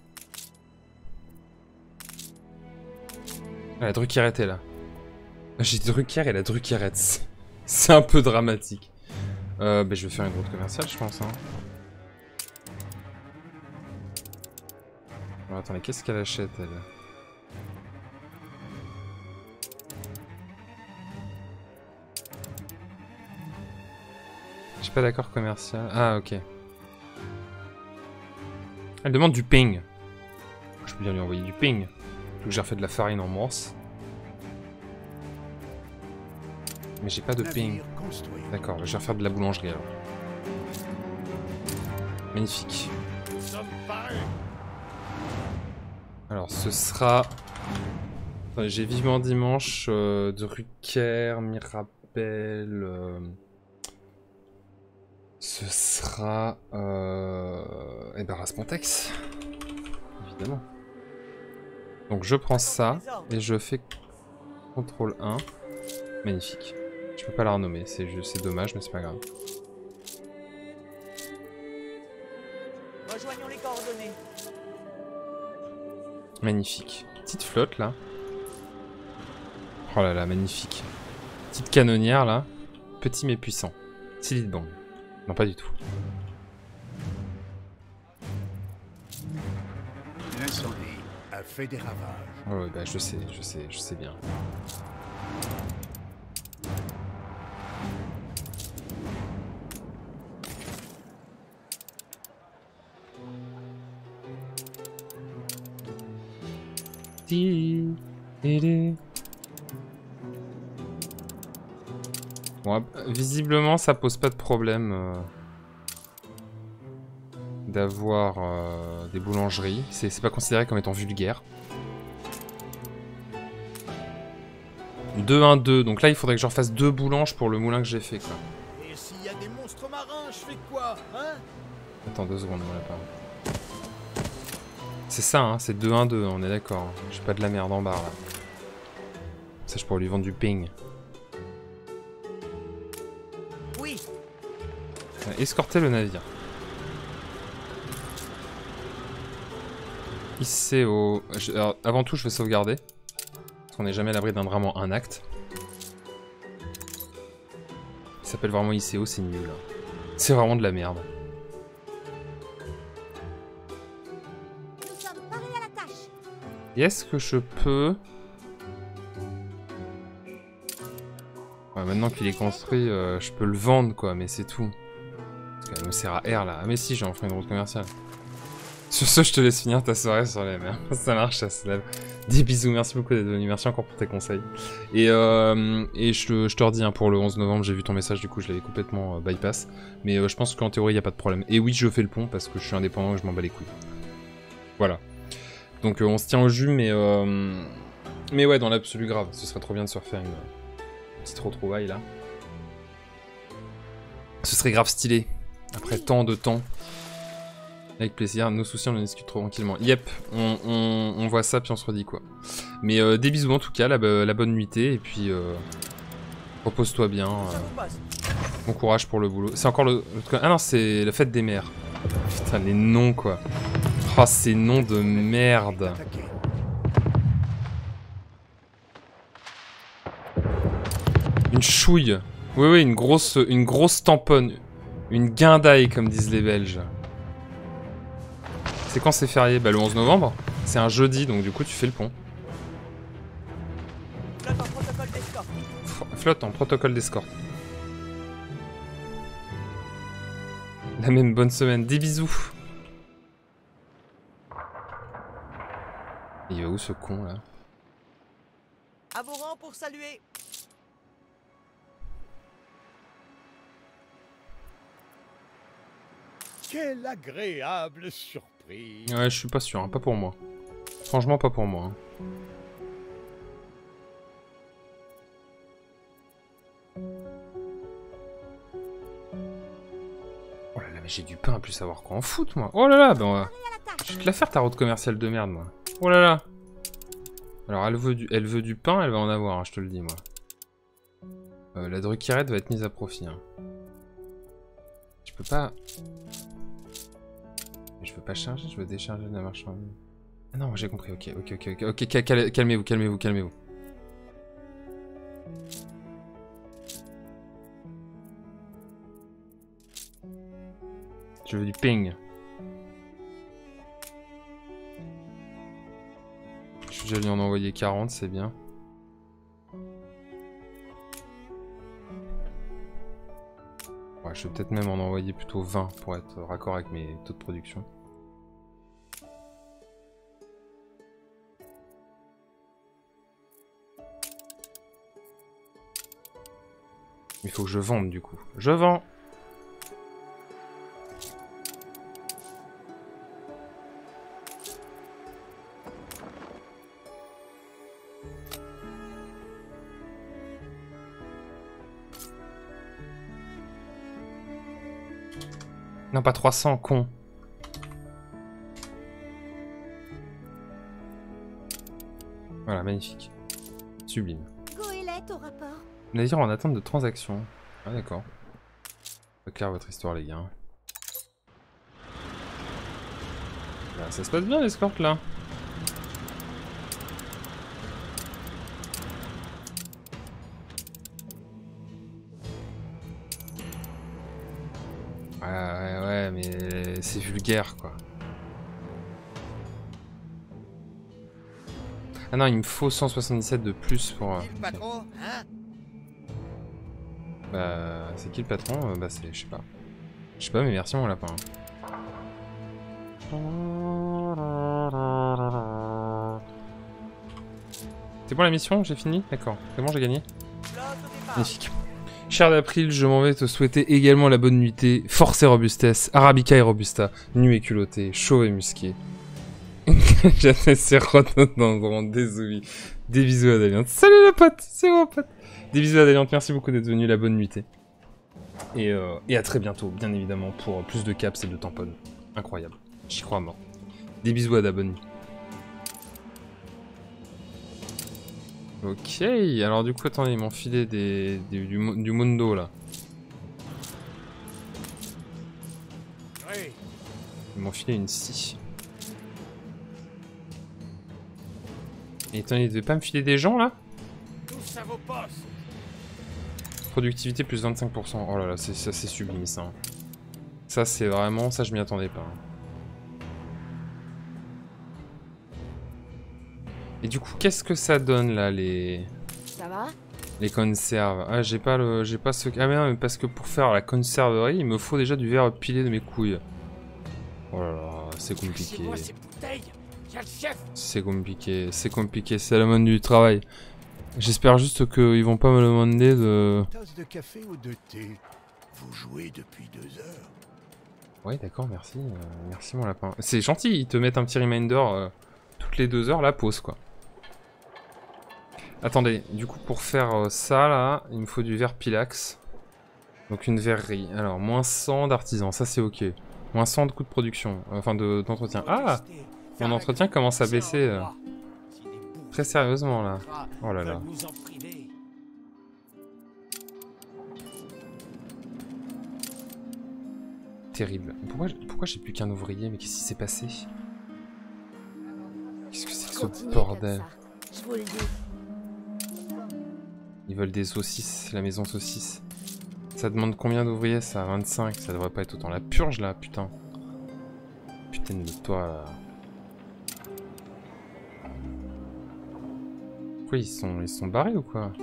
Speaker 1: Ah, la druckirette est là. J'ai Drucker et la druckirette. C'est un peu dramatique. Euh, bah, je vais faire une route commerciale, je pense. Hein. Alors, attendez, qu'est-ce qu'elle achète, elle? Je suis pas d'accord commercial. Ah, ok. Elle demande du ping. Je peux bien lui envoyer du ping. Faut que j'ai refait de la farine en morse. Mais j'ai pas de ping. D'accord, je vais refaire de la boulangerie alors. Magnifique. Alors ce sera... Enfin, j'ai vivement dimanche, euh, Drucker, Mirabel... Euh... Ce sera... Euh... Eh ben Raspontex. Évidemment. Donc je prends ça et je fais contrôle un. Magnifique. Je peux pas la renommer, c'est juste dommage, mais c'est pas grave.
Speaker 7: Rejoignons les coordonnées.
Speaker 1: Magnifique. Petite flotte là. Oh là là, magnifique. Petite canonnière là. Petit mais puissant. Silid Bang. Non, pas du tout.
Speaker 3: L'incendie a fait des ravages.
Speaker 1: Oh ouais, bah je sais, je sais, je sais bien. Bon, visiblement ça pose pas de problème euh, d'avoir euh, des boulangeries, c'est pas considéré comme étant vulgaire. deux un deux, donc là il faudrait que je refasse deux boulanges pour le moulin que j'ai fait quoi.
Speaker 3: Et s'il y a des monstres marins, je fais quoi, hein?
Speaker 1: Attends deux secondes, on l'a pas. C'est ça, hein, c'est deux un deux, on est d'accord. J'ai pas de la merde en barre là. Ça, je pourrais lui vendre du ping.
Speaker 7: Oui.
Speaker 1: Euh, escorter le navire. Ici au... Je... Alors, avant tout, je vais sauvegarder. Parce qu'on n'est jamais à l'abri d'un vraiment un acte. Il s'appelle vraiment I C O, c'est nul. C'est vraiment de la merde. Et est-ce que je peux... Ouais, maintenant qu'il est construit, euh, je peux le vendre quoi, mais c'est tout. Parce qu'elle me sert à R là. Ah mais si, j'ai enfin une route commerciale. Sur ce, je te laisse finir ta soirée sur les mers. Ça marche, ça se lève. Des bisous, merci beaucoup d'être venu, merci encore pour tes conseils. Et, euh, et je, je te redis, hein, pour le onze novembre, j'ai vu ton message, du coup je l'avais complètement euh, bypass. Mais euh, je pense qu'en théorie, il n'y a pas de problème. Et oui, je fais le pont parce que je suis indépendant et je m'en bats les couilles. Voilà. Donc euh, on se tient au jus, mais... Euh... Mais ouais, dans l'absolu grave, ce serait trop bien de se refaire une, une petite retrouvaille là. Ce serait grave stylé, après tant de temps. Avec plaisir, nos soucis on en discute trop tranquillement. Yep, on, on, on voit ça puis on se redit quoi. Mais euh, des bisous en tout cas, la, la bonne nuitée, et puis euh, repose-toi bien. Euh, bon courage pour le boulot. C'est encore le... Ah non, c'est la fête des mères. Putain, les noms quoi. Oh, ces noms de merde. Une chouille. Oui, oui, une grosse, une grosse tamponne. Une guindaille, comme disent les Belges. C'est quand c'est férié? Bah le onze novembre. C'est un jeudi, donc du coup tu fais le pont.
Speaker 7: Flotte en protocole d'escorte.
Speaker 1: Flotte en protocole d'escorte. La même bonne semaine. Des bisous. Il va où ce con là?
Speaker 7: À vos rangs pour saluer.
Speaker 6: Quelle agréable surprise! prie.
Speaker 1: Ouais, je suis pas sûr, hein, pas pour moi. Franchement, pas pour moi. Hein. Oh là là, mais j'ai du pain à plus savoir quoi en foutre, moi. Oh là là, ben on va... Je vais te la faire ta route commerciale de merde, moi. Oh là là. Alors, elle veut du, elle veut du pain, elle va en avoir, hein, je te le dis, moi. Euh, la druckirette va être mise à profit. Hein. Je peux pas... Je peux pas charger, je veux décharger de la marchandise. Ah non, j'ai compris, ok, ok, ok, ok, ok, cal calmez-vous, calmez-vous, calmez-vous. Je veux du ping. Je suis déjà lui en envoyer quarante, c'est bien. Ouais, je vais peut-être même en envoyer plutôt vingt pour être raccord avec mes taux de production. Il faut que je vende du coup. Je vends! Non, pas trois cents, con. Voilà, magnifique. Sublime.
Speaker 2: Goélette au rapport.
Speaker 1: Navire en attente de transaction. Ah d'accord. Pas clair votre histoire les gars. Bah, ça se passe bien l'escorte là. Ouais ouais ouais mais c'est vulgaire quoi. Ah non il me faut cent soixante-dix-sept de plus pour...
Speaker 3: Qui le patron, hein?
Speaker 1: Bah, c'est qui le patron? euh, Bah, c'est, je sais pas. Je sais pas, mais merci mon lapin. C'est bon la mission? J'ai fini? D'accord. C'est bon, j'ai gagné? Magnifique. Cher d'April, je m'en vais te souhaiter également la bonne nuitée. Force et robustesse, Arabica et Robusta, nu et culotté, chaud et musqué. J'attends ces rhododendrons, désolé. Des bisous à Daliante. Salut le pote, c'est mon pote. Des bisous à Daliante, merci beaucoup d'être venu, la bonne nuitée. Et, euh, et à très bientôt, bien évidemment, pour plus de caps et de tamponnes. Incroyable, j'y crois à mort. Des bisous à Dabonne. Ok, alors du coup, attendez, ils m'ont filé des, des, du, du Mundo là.
Speaker 3: Oui.
Speaker 1: Ils m'ont filé une scie. Et attendez, ils devaient pas me filer des gens là?
Speaker 3: Tous à vos postes.
Speaker 1: Productivité plus vingt-cinq pour cent. Oh là là, c'est, ça c'est sublime ça. Hein. Ça c'est vraiment, ça je m'y attendais pas. Hein. Et du coup, qu'est-ce que ça donne là les...
Speaker 2: Ça va?
Speaker 1: Les conserves. Ah, j'ai pas le, j'ai pas ce... Ah mais non, mais parce que pour faire la conserverie, il me faut déjà du verre pilé de mes couilles. Oh là là, c'est compliqué. C'est compliqué, c'est compliqué, c'est la mode du travail. J'espère juste qu'ils vont pas me demander de...
Speaker 3: Tasse de café ou de thé? Vous jouez depuis deux heures.
Speaker 1: Ouais, d'accord, merci. Euh, merci mon lapin. C'est gentil, ils te mettent un petit reminder euh, toutes les deux heures, la pause quoi. Attendez, du coup pour faire euh, ça là, il me faut du verre pilax. Donc une verrerie. Alors, moins cent d'artisans, ça c'est ok. Moins cent de coûts de production, euh, enfin de, d'entretien. Ah! Mon entretien commence à baisser euh, très sérieusement là. Oh là là. Terrible. Pourquoi, pourquoi j'ai plus qu'un ouvrier? Mais qu'est-ce qui s'est passé? Qu'est-ce que c'est que ce
Speaker 2: Continuez
Speaker 1: bordel?
Speaker 2: comme ça. Je vous le dis.
Speaker 1: Ils veulent des saucisses, la maison saucisse. Ça demande combien d'ouvriers ça? vingt-cinq, ça devrait pas être autant. La purge là, putain. Putain de toi là. Pourquoi ils sont, ils sont barrés ou quoi?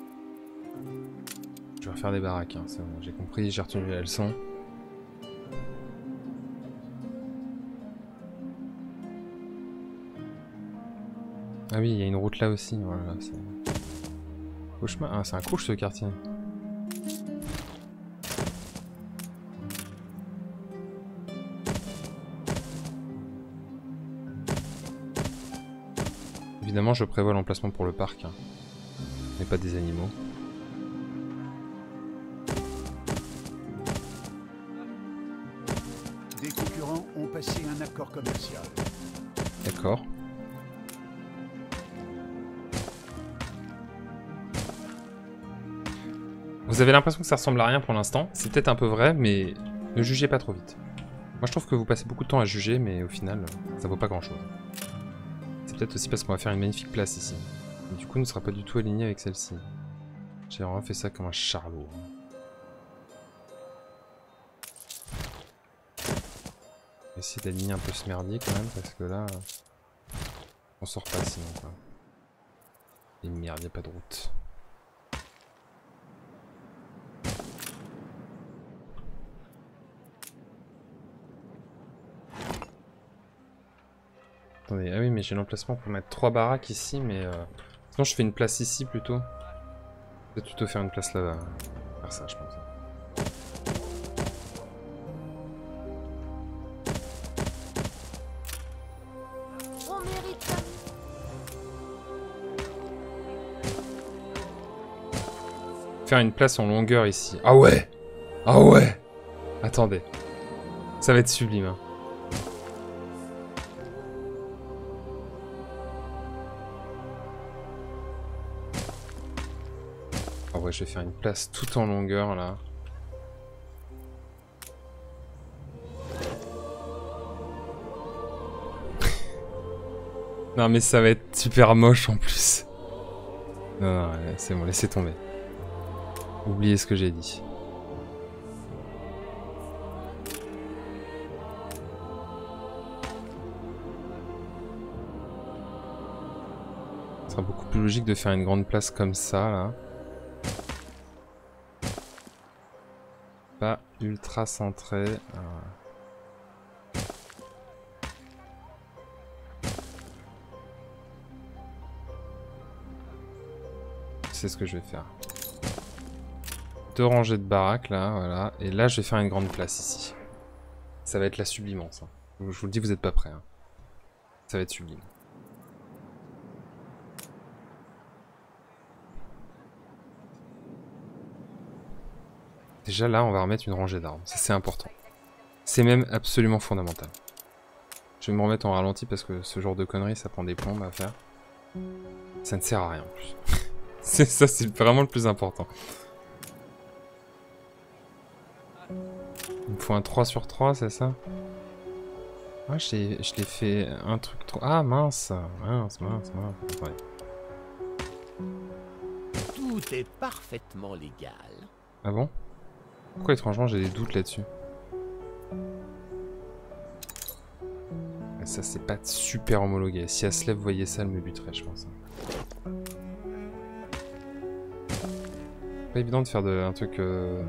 Speaker 1: Je vais refaire des baraques, hein, c'est bon, j'ai compris, j'ai retenu la leçon. Ah oui, il y a une route là aussi, voilà, c'est... Cauchemar... Ah, c'est un couche ce quartier. Évidemment, je prévois l'emplacement pour le parc, hein, mais pas des animaux.
Speaker 3: Des concurrents ont passé un accord commercial.
Speaker 1: D'accord. Vous avez l'impression que ça ressemble à rien pour l'instant. C'est peut-être un peu vrai, mais ne jugez pas trop vite. Moi je trouve que vous passez beaucoup de temps à juger, mais au final, ça vaut pas grand-chose. C'est peut-être aussi parce qu'on va faire une magnifique place ici. Et du coup, ne sera pas du tout aligné avec celle-ci. J'ai vraiment fait ça comme un charlot. On va essayer d'aligner un peu ce merdier quand même, parce que là, on sort pas sinon quoi. Et merde, y a pas de route. Attendez, ah oui, mais j'ai l'emplacement pour mettre trois baraques ici, mais euh... sinon je fais une place ici plutôt. Peut-être plutôt faire une place là-bas. Faire ça, je pense.
Speaker 2: On mérite ça.
Speaker 1: Faire une place en longueur ici. Ah ouais! Ah ouais! Attendez. Ça va être sublime, hein. Ah ouais, je vais faire une place tout en longueur, là. Non mais ça va être super moche en plus. Non, non, c'est bon, laissez tomber. Oubliez ce que j'ai dit. Ce sera beaucoup plus logique de faire une grande place comme ça, là. Pas ultra centré. Alors... C'est ce que je vais faire. Deux rangées de baraques là, voilà. Et là je vais faire une grande place ici. Ça va être la sublimance. Hein. Je vous le dis, vous n'êtes pas prêts. Hein. Ça va être sublime. Déjà là on va remettre une rangée d'arbres. Ça c'est important. C'est même absolument fondamental. Je vais me remettre en ralenti parce que ce genre de conneries ça prend des plombes à faire. Ça ne sert à rien en plus. C'est ça, c'est vraiment le plus important. Il me faut un trois sur trois, c'est ça? Ah, je l'ai fait un truc trop... Ah, mince. Mince, mince, mince. Ouais.
Speaker 5: Tout est parfaitement légal.
Speaker 1: Ah bon? Pourquoi étrangement j'ai des doutes là-dessus? Ça, c'est pas super homologué. Si elle se lève, vous voyez ça, elle me buterait, je pense. Pas évident de faire de, un truc... Euh...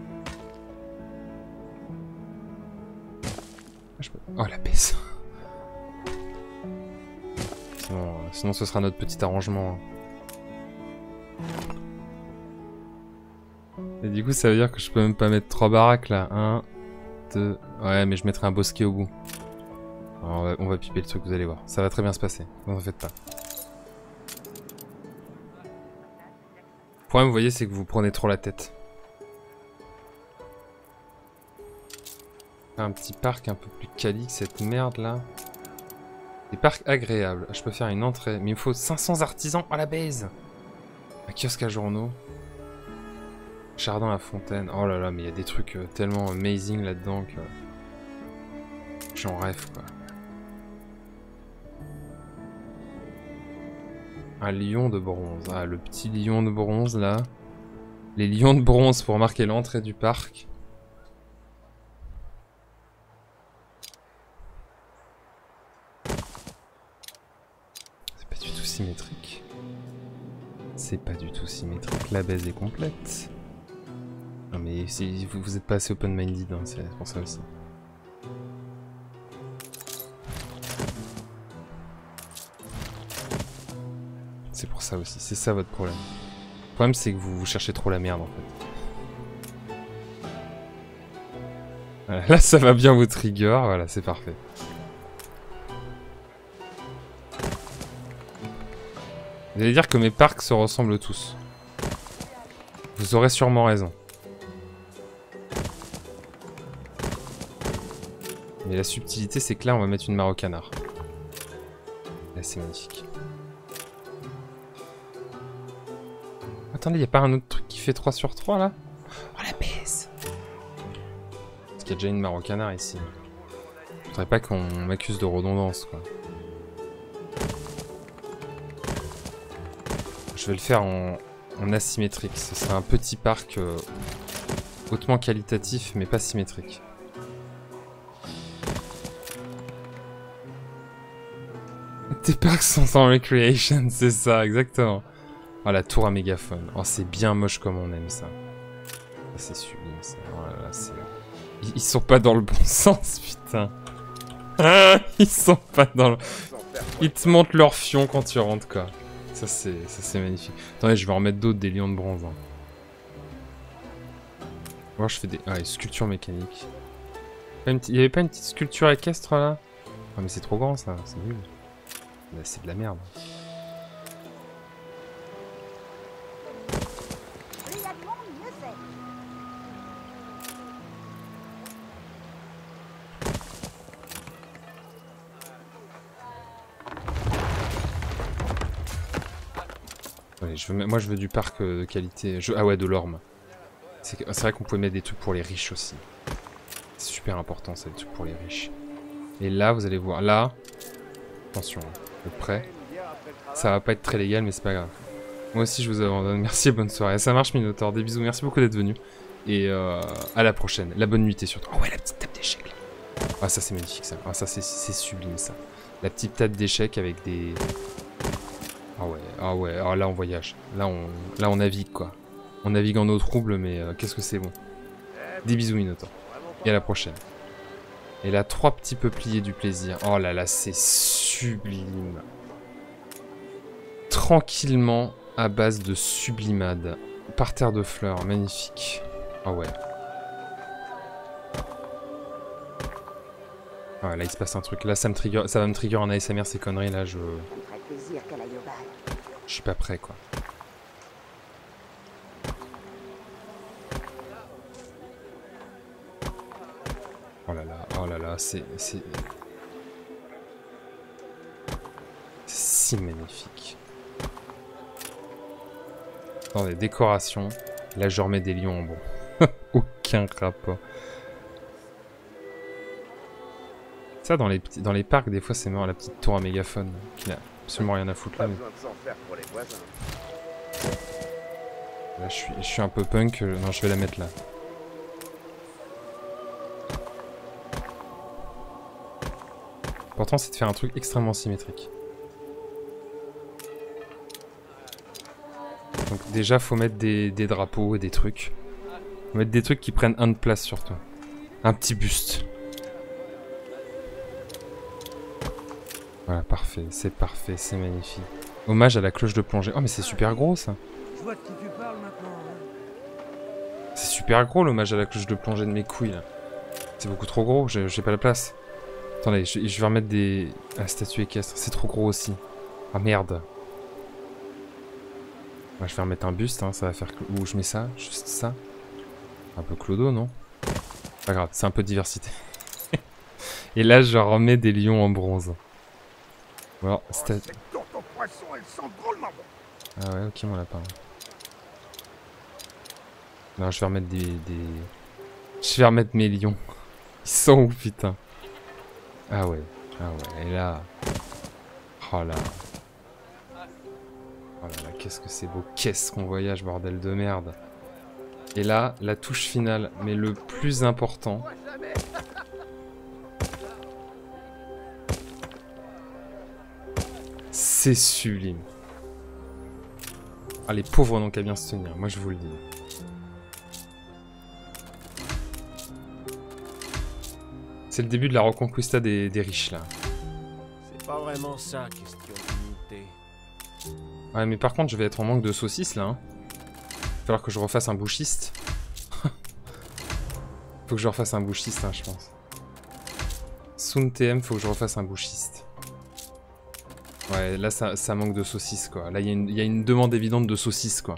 Speaker 1: Je peux... Oh la baisse. Sinon, euh, sinon ce sera notre petit arrangement. Et du coup ça veut dire que je peux même pas mettre trois baraques là. Un, deux... Ouais mais je mettrai un bosquet au bout. Alors, on, va, on va piper le truc, vous allez voir. Ça va très bien se passer, ne vous en faites pas. Le problème, vous voyez, c'est que vous prenez trop la tête. Un petit parc un peu plus quali que cette merde là. Des parcs agréables. Je peux faire une entrée, mais il me faut cinq cents artisans à la baise. Un kiosque à journaux. Jardin à fontaine. Oh là là, mais il y a des trucs euh, tellement amazing là-dedans que... J'en rêve quoi. Un lion de bronze. Ah, le petit lion de bronze, là. Les lions de bronze pour marquer l'entrée du parc. C'est pas du tout symétrique. C'est pas du tout symétrique. La baise est complète. Non mais vous, vous êtes pas assez open-minded, hein, c'est pour ça aussi. C'est pour ça aussi, c'est ça votre problème. Le problème c'est que vous, vous cherchez trop la merde en fait. Voilà, là ça va bien vous trigger, voilà c'est parfait. Vous allez dire que mes parcs se ressemblent tous. Vous aurez sûrement raison. Mais la subtilité, c'est que là, on va mettre une mare au canard. Là, c'est magnifique. Attendez, y a pas un autre truc qui fait trois sur trois, là? Oh, la baisse! Parce qu'il y a déjà une mare au canard, ici. Je voudrais pas qu'on m'accuse de redondance, quoi. Je vais le faire en, en asymétrique. Ce sera un petit parc euh, hautement qualitatif, mais pas symétrique. Tes parcs sont en recreation, c'est ça, exactement. Oh, la tour à mégaphone. Oh, c'est bien moche comme on aime ça. C'est sublime, ça. Oh là là, c'est... Ils, ils sont pas dans le bon sens, putain. Ah, ils sont pas dans le... Ils te montrent leur fion quand tu rentres, quoi. Ça, c'est ça c'est magnifique. Attendez, je vais en remettre d'autres, des lions de bronze. Hein. Moi, je fais des... Ah, une sculpture mécanique. Il y avait pas une petite sculpture équestre, là? Ah, mais c'est trop grand, ça. C'est nul. C'est de la merde. Ouais, je veux, moi je veux du parc euh, de qualité. Je, ah ouais, de l'orme. C'est vrai qu'on pouvait mettre des trucs pour les riches aussi. C'est super important, ça, des trucs pour les riches. Et là, vous allez voir. Là, attention, le prêt. Ça va pas être très légal, mais c'est pas grave. Moi aussi, je vous abandonne. Merci et bonne soirée. Ça marche, Minotaur. Des bisous. Merci beaucoup d'être venu. Et euh, à la prochaine. La bonne nuitée surtout. Oh ouais, la petite table d'échecs. Ah, ça, c'est magnifique, ça. Ah, ça, c'est sublime, ça. La petite table d'échecs avec des... Ah ouais, ah ouais. Ah, là, on voyage. Là, on, là, on navigue, quoi. On navigue en eau trouble, mais euh, qu'est-ce que c'est bon. Des bisous, Minotaur. Et à la prochaine. Et là, trois petits peupliers du plaisir. Oh là là, c'est sublime. Tranquillement, à base de sublimade. Parterre de fleurs, magnifique. Ah ouais. Ah ouais, là, il se passe un truc. Là, ça, me trigger, ça va me trigger en A S M R, ces conneries. Là, je... Je suis pas prêt, quoi. Oh là là, oh là là, c'est... C'est si magnifique. Dans les décorations, là je remets des lions en bon. Aucun rapport. Ça, dans les, petits, dans les parcs, des fois c'est marrant, la petite tour à mégaphone, qui n'a absolument rien à foutre là. Mais... Là je suis, je suis un peu punk, non je vais la mettre là. L'important c'est de faire un truc extrêmement symétrique. Donc déjà faut mettre des, des drapeaux et des trucs. Faut mettre des trucs qui prennent un de place surtout. Un petit buste. Voilà, parfait, c'est parfait, c'est magnifique. Hommage à la cloche de plongée. Oh mais c'est super gros ça.
Speaker 3: Je vois de qui tu parles maintenant. Hein.
Speaker 1: C'est super gros l'hommage à la cloche de plongée de mes couilles là. C'est beaucoup trop gros, j'ai pas la place. Attendez, je, je vais remettre des... La statue équestre, c'est trop gros aussi. Ah merde. Ouais, je vais remettre un buste, hein, ça va faire... Où je mets ça? Juste ça? Un peu clodo, non? Pas grave, c'est un peu de diversité. Et là, je remets des lions en bronze. Alors, statue... Ah ouais, ok mon lapin. Non, je vais remettre des... des... Je vais remettre mes lions. Ils sont où, putain? Ah ouais, ah ouais, et là... Oh là... Oh là là, qu'est-ce que c'est beau, qu'est-ce qu'on voyage, bordel de merde. Et là, la touche finale, mais le plus important... C'est sublime. Ah, les pauvres n'ont qu'à bien se tenir, moi je vous le dis. C'est le début de la reconquista des, des riches, là.
Speaker 3: C'est pas vraiment ça, question d'unité.
Speaker 1: Ouais, mais par contre, je vais être en manque de saucisses, là. Hein. Il va falloir que je refasse un bouchiste. Faut que je refasse un bouchiste, hein, je pense. Soon T M, faut que je refasse un bouchiste. Ouais, là ça, ça manque de saucisses quoi. Là il y, y a une demande évidente de saucisses quoi.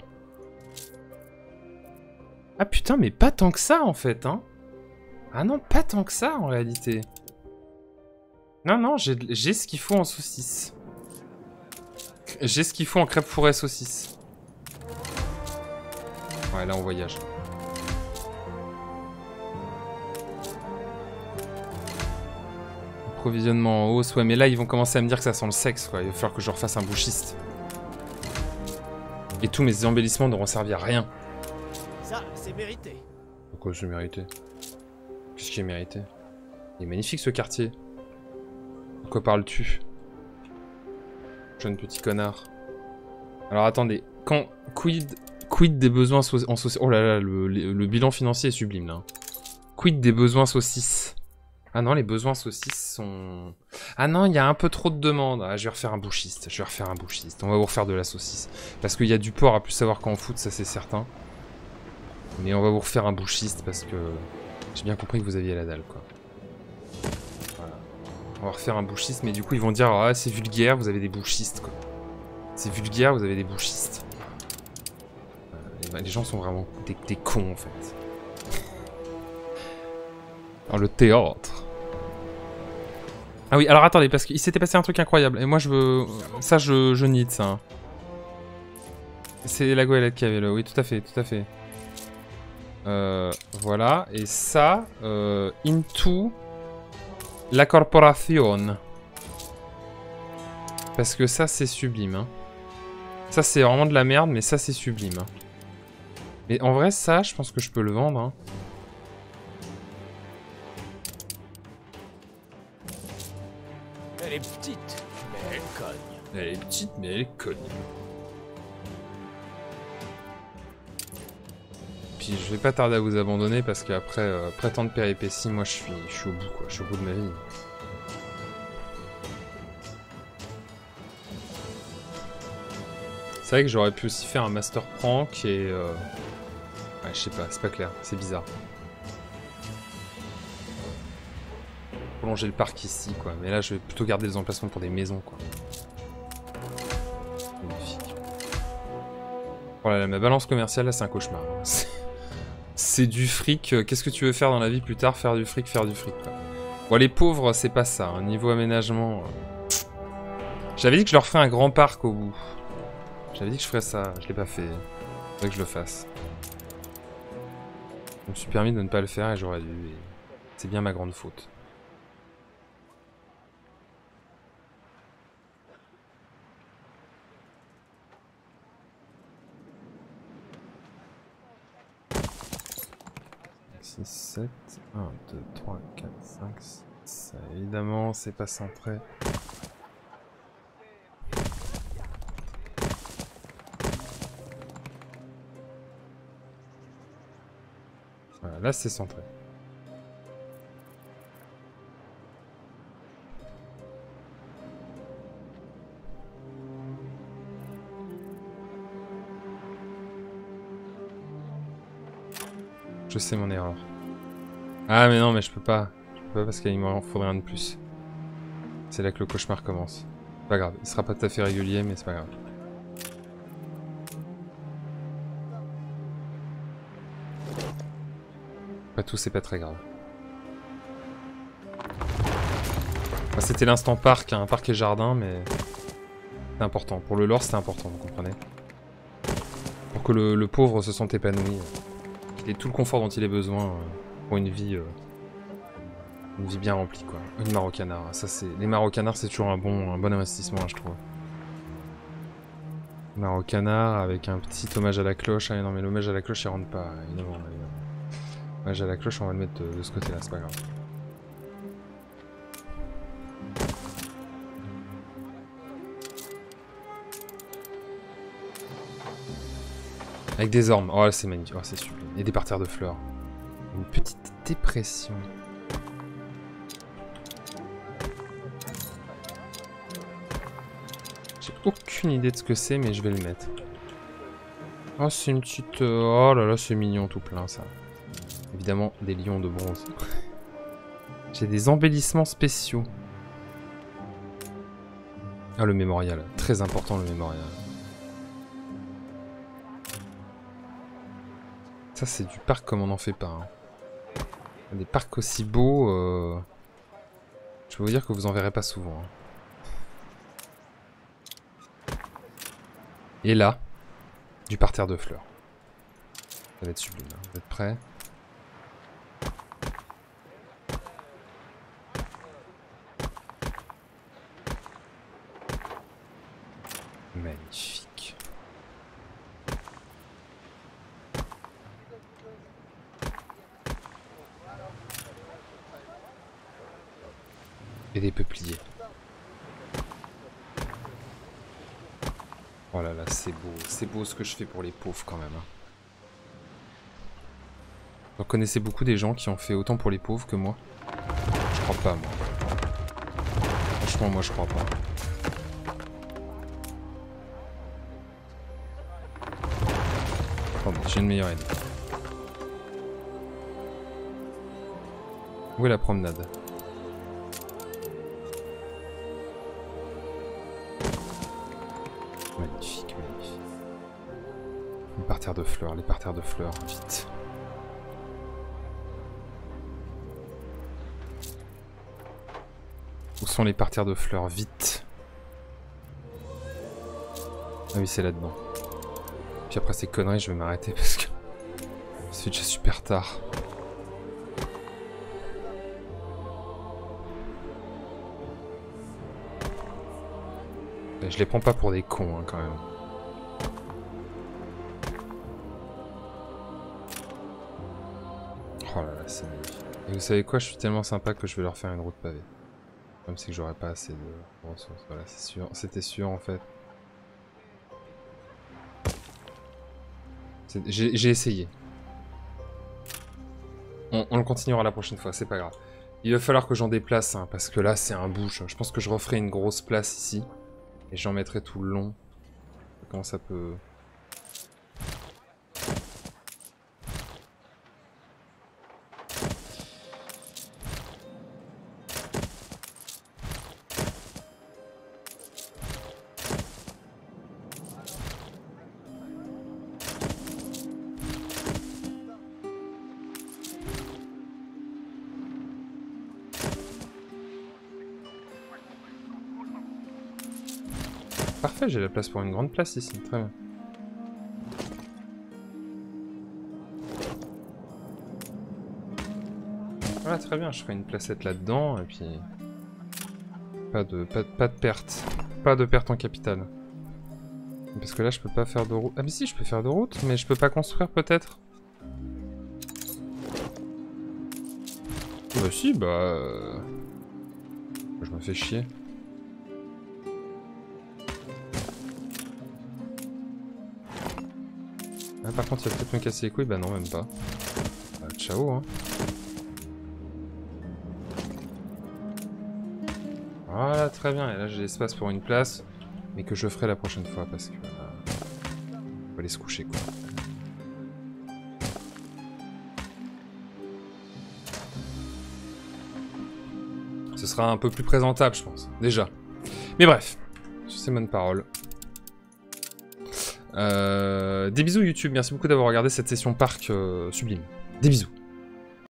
Speaker 1: Ah putain, mais pas tant que ça en fait, hein. Ah non, pas tant que ça en réalité. Non, non, j'ai ce qu'il faut en saucisses. J'ai ce qu'il faut en crêpes fourrées saucisses. Ouais, là on voyage. Approvisionnement en hausse, ouais, mais là ils vont commencer à me dire que ça sent le sexe, quoi. Il va falloir que je refasse un bouchiste. Et tous mes embellissements n'auront servi à rien.
Speaker 3: Ça, c'est mérité.
Speaker 1: Pourquoi c'est mérité? Qu'est-ce qui est mérité? Il est magnifique ce quartier. De quoi parles-tu? Jeune petit connard. Alors attendez, quand quid, quid des besoins so en saucisses? Oh là là, le, le, le bilan financier est sublime là. Quid des besoins saucisses? Ah non, les besoins saucisses sont... Ah non, il y a un peu trop de demandes. Ah, je vais refaire un bouchiste, je vais refaire un bouchiste. On va vous refaire de la saucisse. Parce qu'il y a du porc à plus savoir qu'en foot, ça c'est certain. Mais on va vous refaire un bouchiste parce que... J'ai bien compris que vous aviez la dalle, quoi. Voilà. On va refaire un bouchiste, mais du coup ils vont dire ah c'est vulgaire, vous avez des bouchistes, quoi. C'est vulgaire, vous avez des bouchistes. Voilà. Les gens sont vraiment des, des cons, en fait. Alors le théâtre. Ah oui, alors attendez, parce qu'il s'était passé un truc incroyable. Et moi je veux... Ça je, je need ça. Hein. C'est la goélette qui avait là, oui tout à fait, tout à fait. Euh, voilà, et ça, euh, into la corporation. Parce que ça c'est sublime. Hein. Ça c'est vraiment de la merde, mais ça c'est sublime. Hein. Mais en vrai ça, je pense que je peux le vendre. Hein.
Speaker 6: Elle est petite, mais elle cogne.
Speaker 1: Elle est petite, mais elle est cogne. Puis je vais pas tarder à vous abandonner parce qu'après euh, après tant de péripéties, moi je suis, je suis au bout quoi, je suis au bout de ma vie. C'est vrai que j'aurais pu aussi faire un master prank et... Euh... Ouais, je sais pas, c'est pas clair, c'est bizarre. Prolonger le parc ici quoi, mais là je vais plutôt garder les emplacements pour des maisons quoi. Magnifique. Oh là là, ma balance commerciale là c'est un cauchemar. C'est du fric, qu'est-ce que tu veux faire dans la vie plus tard? Faire du fric, faire du fric quoi. Bon les pauvres c'est pas ça, hein. Niveau aménagement... Euh... J'avais dit que je leur ferais un grand parc au bout. J'avais dit que je ferais ça, je l'ai pas fait. Faudrait que je le fasse. Je me suis permis de ne pas le faire et j'aurais dû. Et... C'est bien ma grande faute. six, sept, un, deux, trois, quatre, cinq, six. Ça, évidemment, c'est pas centré. Voilà, là c'est centré. Je sais mon erreur. Ah mais non mais je peux pas. Je peux pas parce qu'il m'en faudrait un de plus. C'est là que le cauchemar commence. C'est pas grave, il sera pas tout à fait régulier mais c'est pas grave. Pas tout, c'est pas très grave. Enfin, c'était l'instant parc, hein, parc et jardin, mais c'est important. Pour le lore, c'était important, vous comprenez. Pour que le, le pauvre se sente épanoui, qu'il ait tout le confort dont il ait besoin euh, pour une vie, euh, une vie bien remplie, quoi. Une marocanard, ça c'est, les marocanards c'est toujours un bon, un bon investissement, hein, je trouve. Marocanard avec un petit hommage à la cloche. Ah non mais l'hommage à la cloche il rentre pas, évidemment. évidemment. L'hommage à la cloche on va le mettre de, de ce côté là, c'est pas grave. Avec des ormes, oh c'est magnifique, oh, c'est sublime. Et des parterres de fleurs. Une petite dépression. J'ai aucune idée de ce que c'est, mais je vais le mettre. Oh, c'est une petite... Oh là là, c'est mignon tout plein, ça. Évidemment, des lions de bronze. J'ai des embellissements spéciaux. Ah, le mémorial. Très important, le mémorial. Ça, c'est du parc comme on n'en fait pas. Hein. Des parcs aussi beaux... Euh... Je peux vous dire que vous en verrez pas souvent. Hein. Et là, du parterre de fleurs. Ça va être sublime. Hein. Vous êtes prêts? Magnifique. Et des peupliers. Oh là là, c'est beau. C'est beau ce que je fais pour les pauvres quand même. Hein. Vous connaissez beaucoup des gens qui ont fait autant pour les pauvres que moi? Je crois pas, moi. Franchement, moi je crois pas. Attendez, j'ai une meilleure idée. Où est la promenade? Magnifique, magnifique. Les parterres de fleurs, les parterres de fleurs, vite. Où sont les parterres de fleurs? Vite. Ah oui, c'est là-dedans. Puis après ces conneries, je vais m'arrêter parce que c'est déjà super tard. Et je les prends pas pour des cons, hein, quand même. Oh là là, c'est magnifique. Et vous savez quoi? Je suis tellement sympa que je vais leur faire une route pavée. Même si j'aurais pas assez de ressources. Voilà, c'est sûr. C'était sûr, en fait. J'ai essayé. On, on le continuera la prochaine fois, c'est pas grave. Il va falloir que j'en déplace, hein, parce que là, c'est un bouche. Je pense que je referai une grosse place ici. Et j'en mettrai tout le long. Comment ça peut... Parfait, j'ai la place pour une grande place ici, très bien. Voilà, très bien, je ferai une placette là-dedans, et puis... Pas de, pas, de, pas de perte. Pas de perte en capital. Parce que là, je peux pas faire de route. Ah mais si, je peux faire de route, mais je peux pas construire peut-être. Bah si, bah... Euh... Je me fais chier. Ah, par contre, il va peut-être me casser les couilles. Bah non, même pas. Bah, ciao, hein. Voilà, très bien. Et là, j'ai l'espace pour une place, mais que je ferai la prochaine fois, parce que... Euh, on va aller se coucher, quoi. Ce sera un peu plus présentable, je pense. Déjà. Mais bref. Sur ces bonnes paroles. Euh, des bisous YouTube, merci beaucoup d'avoir regardé cette session parc euh, sublime. Des bisous.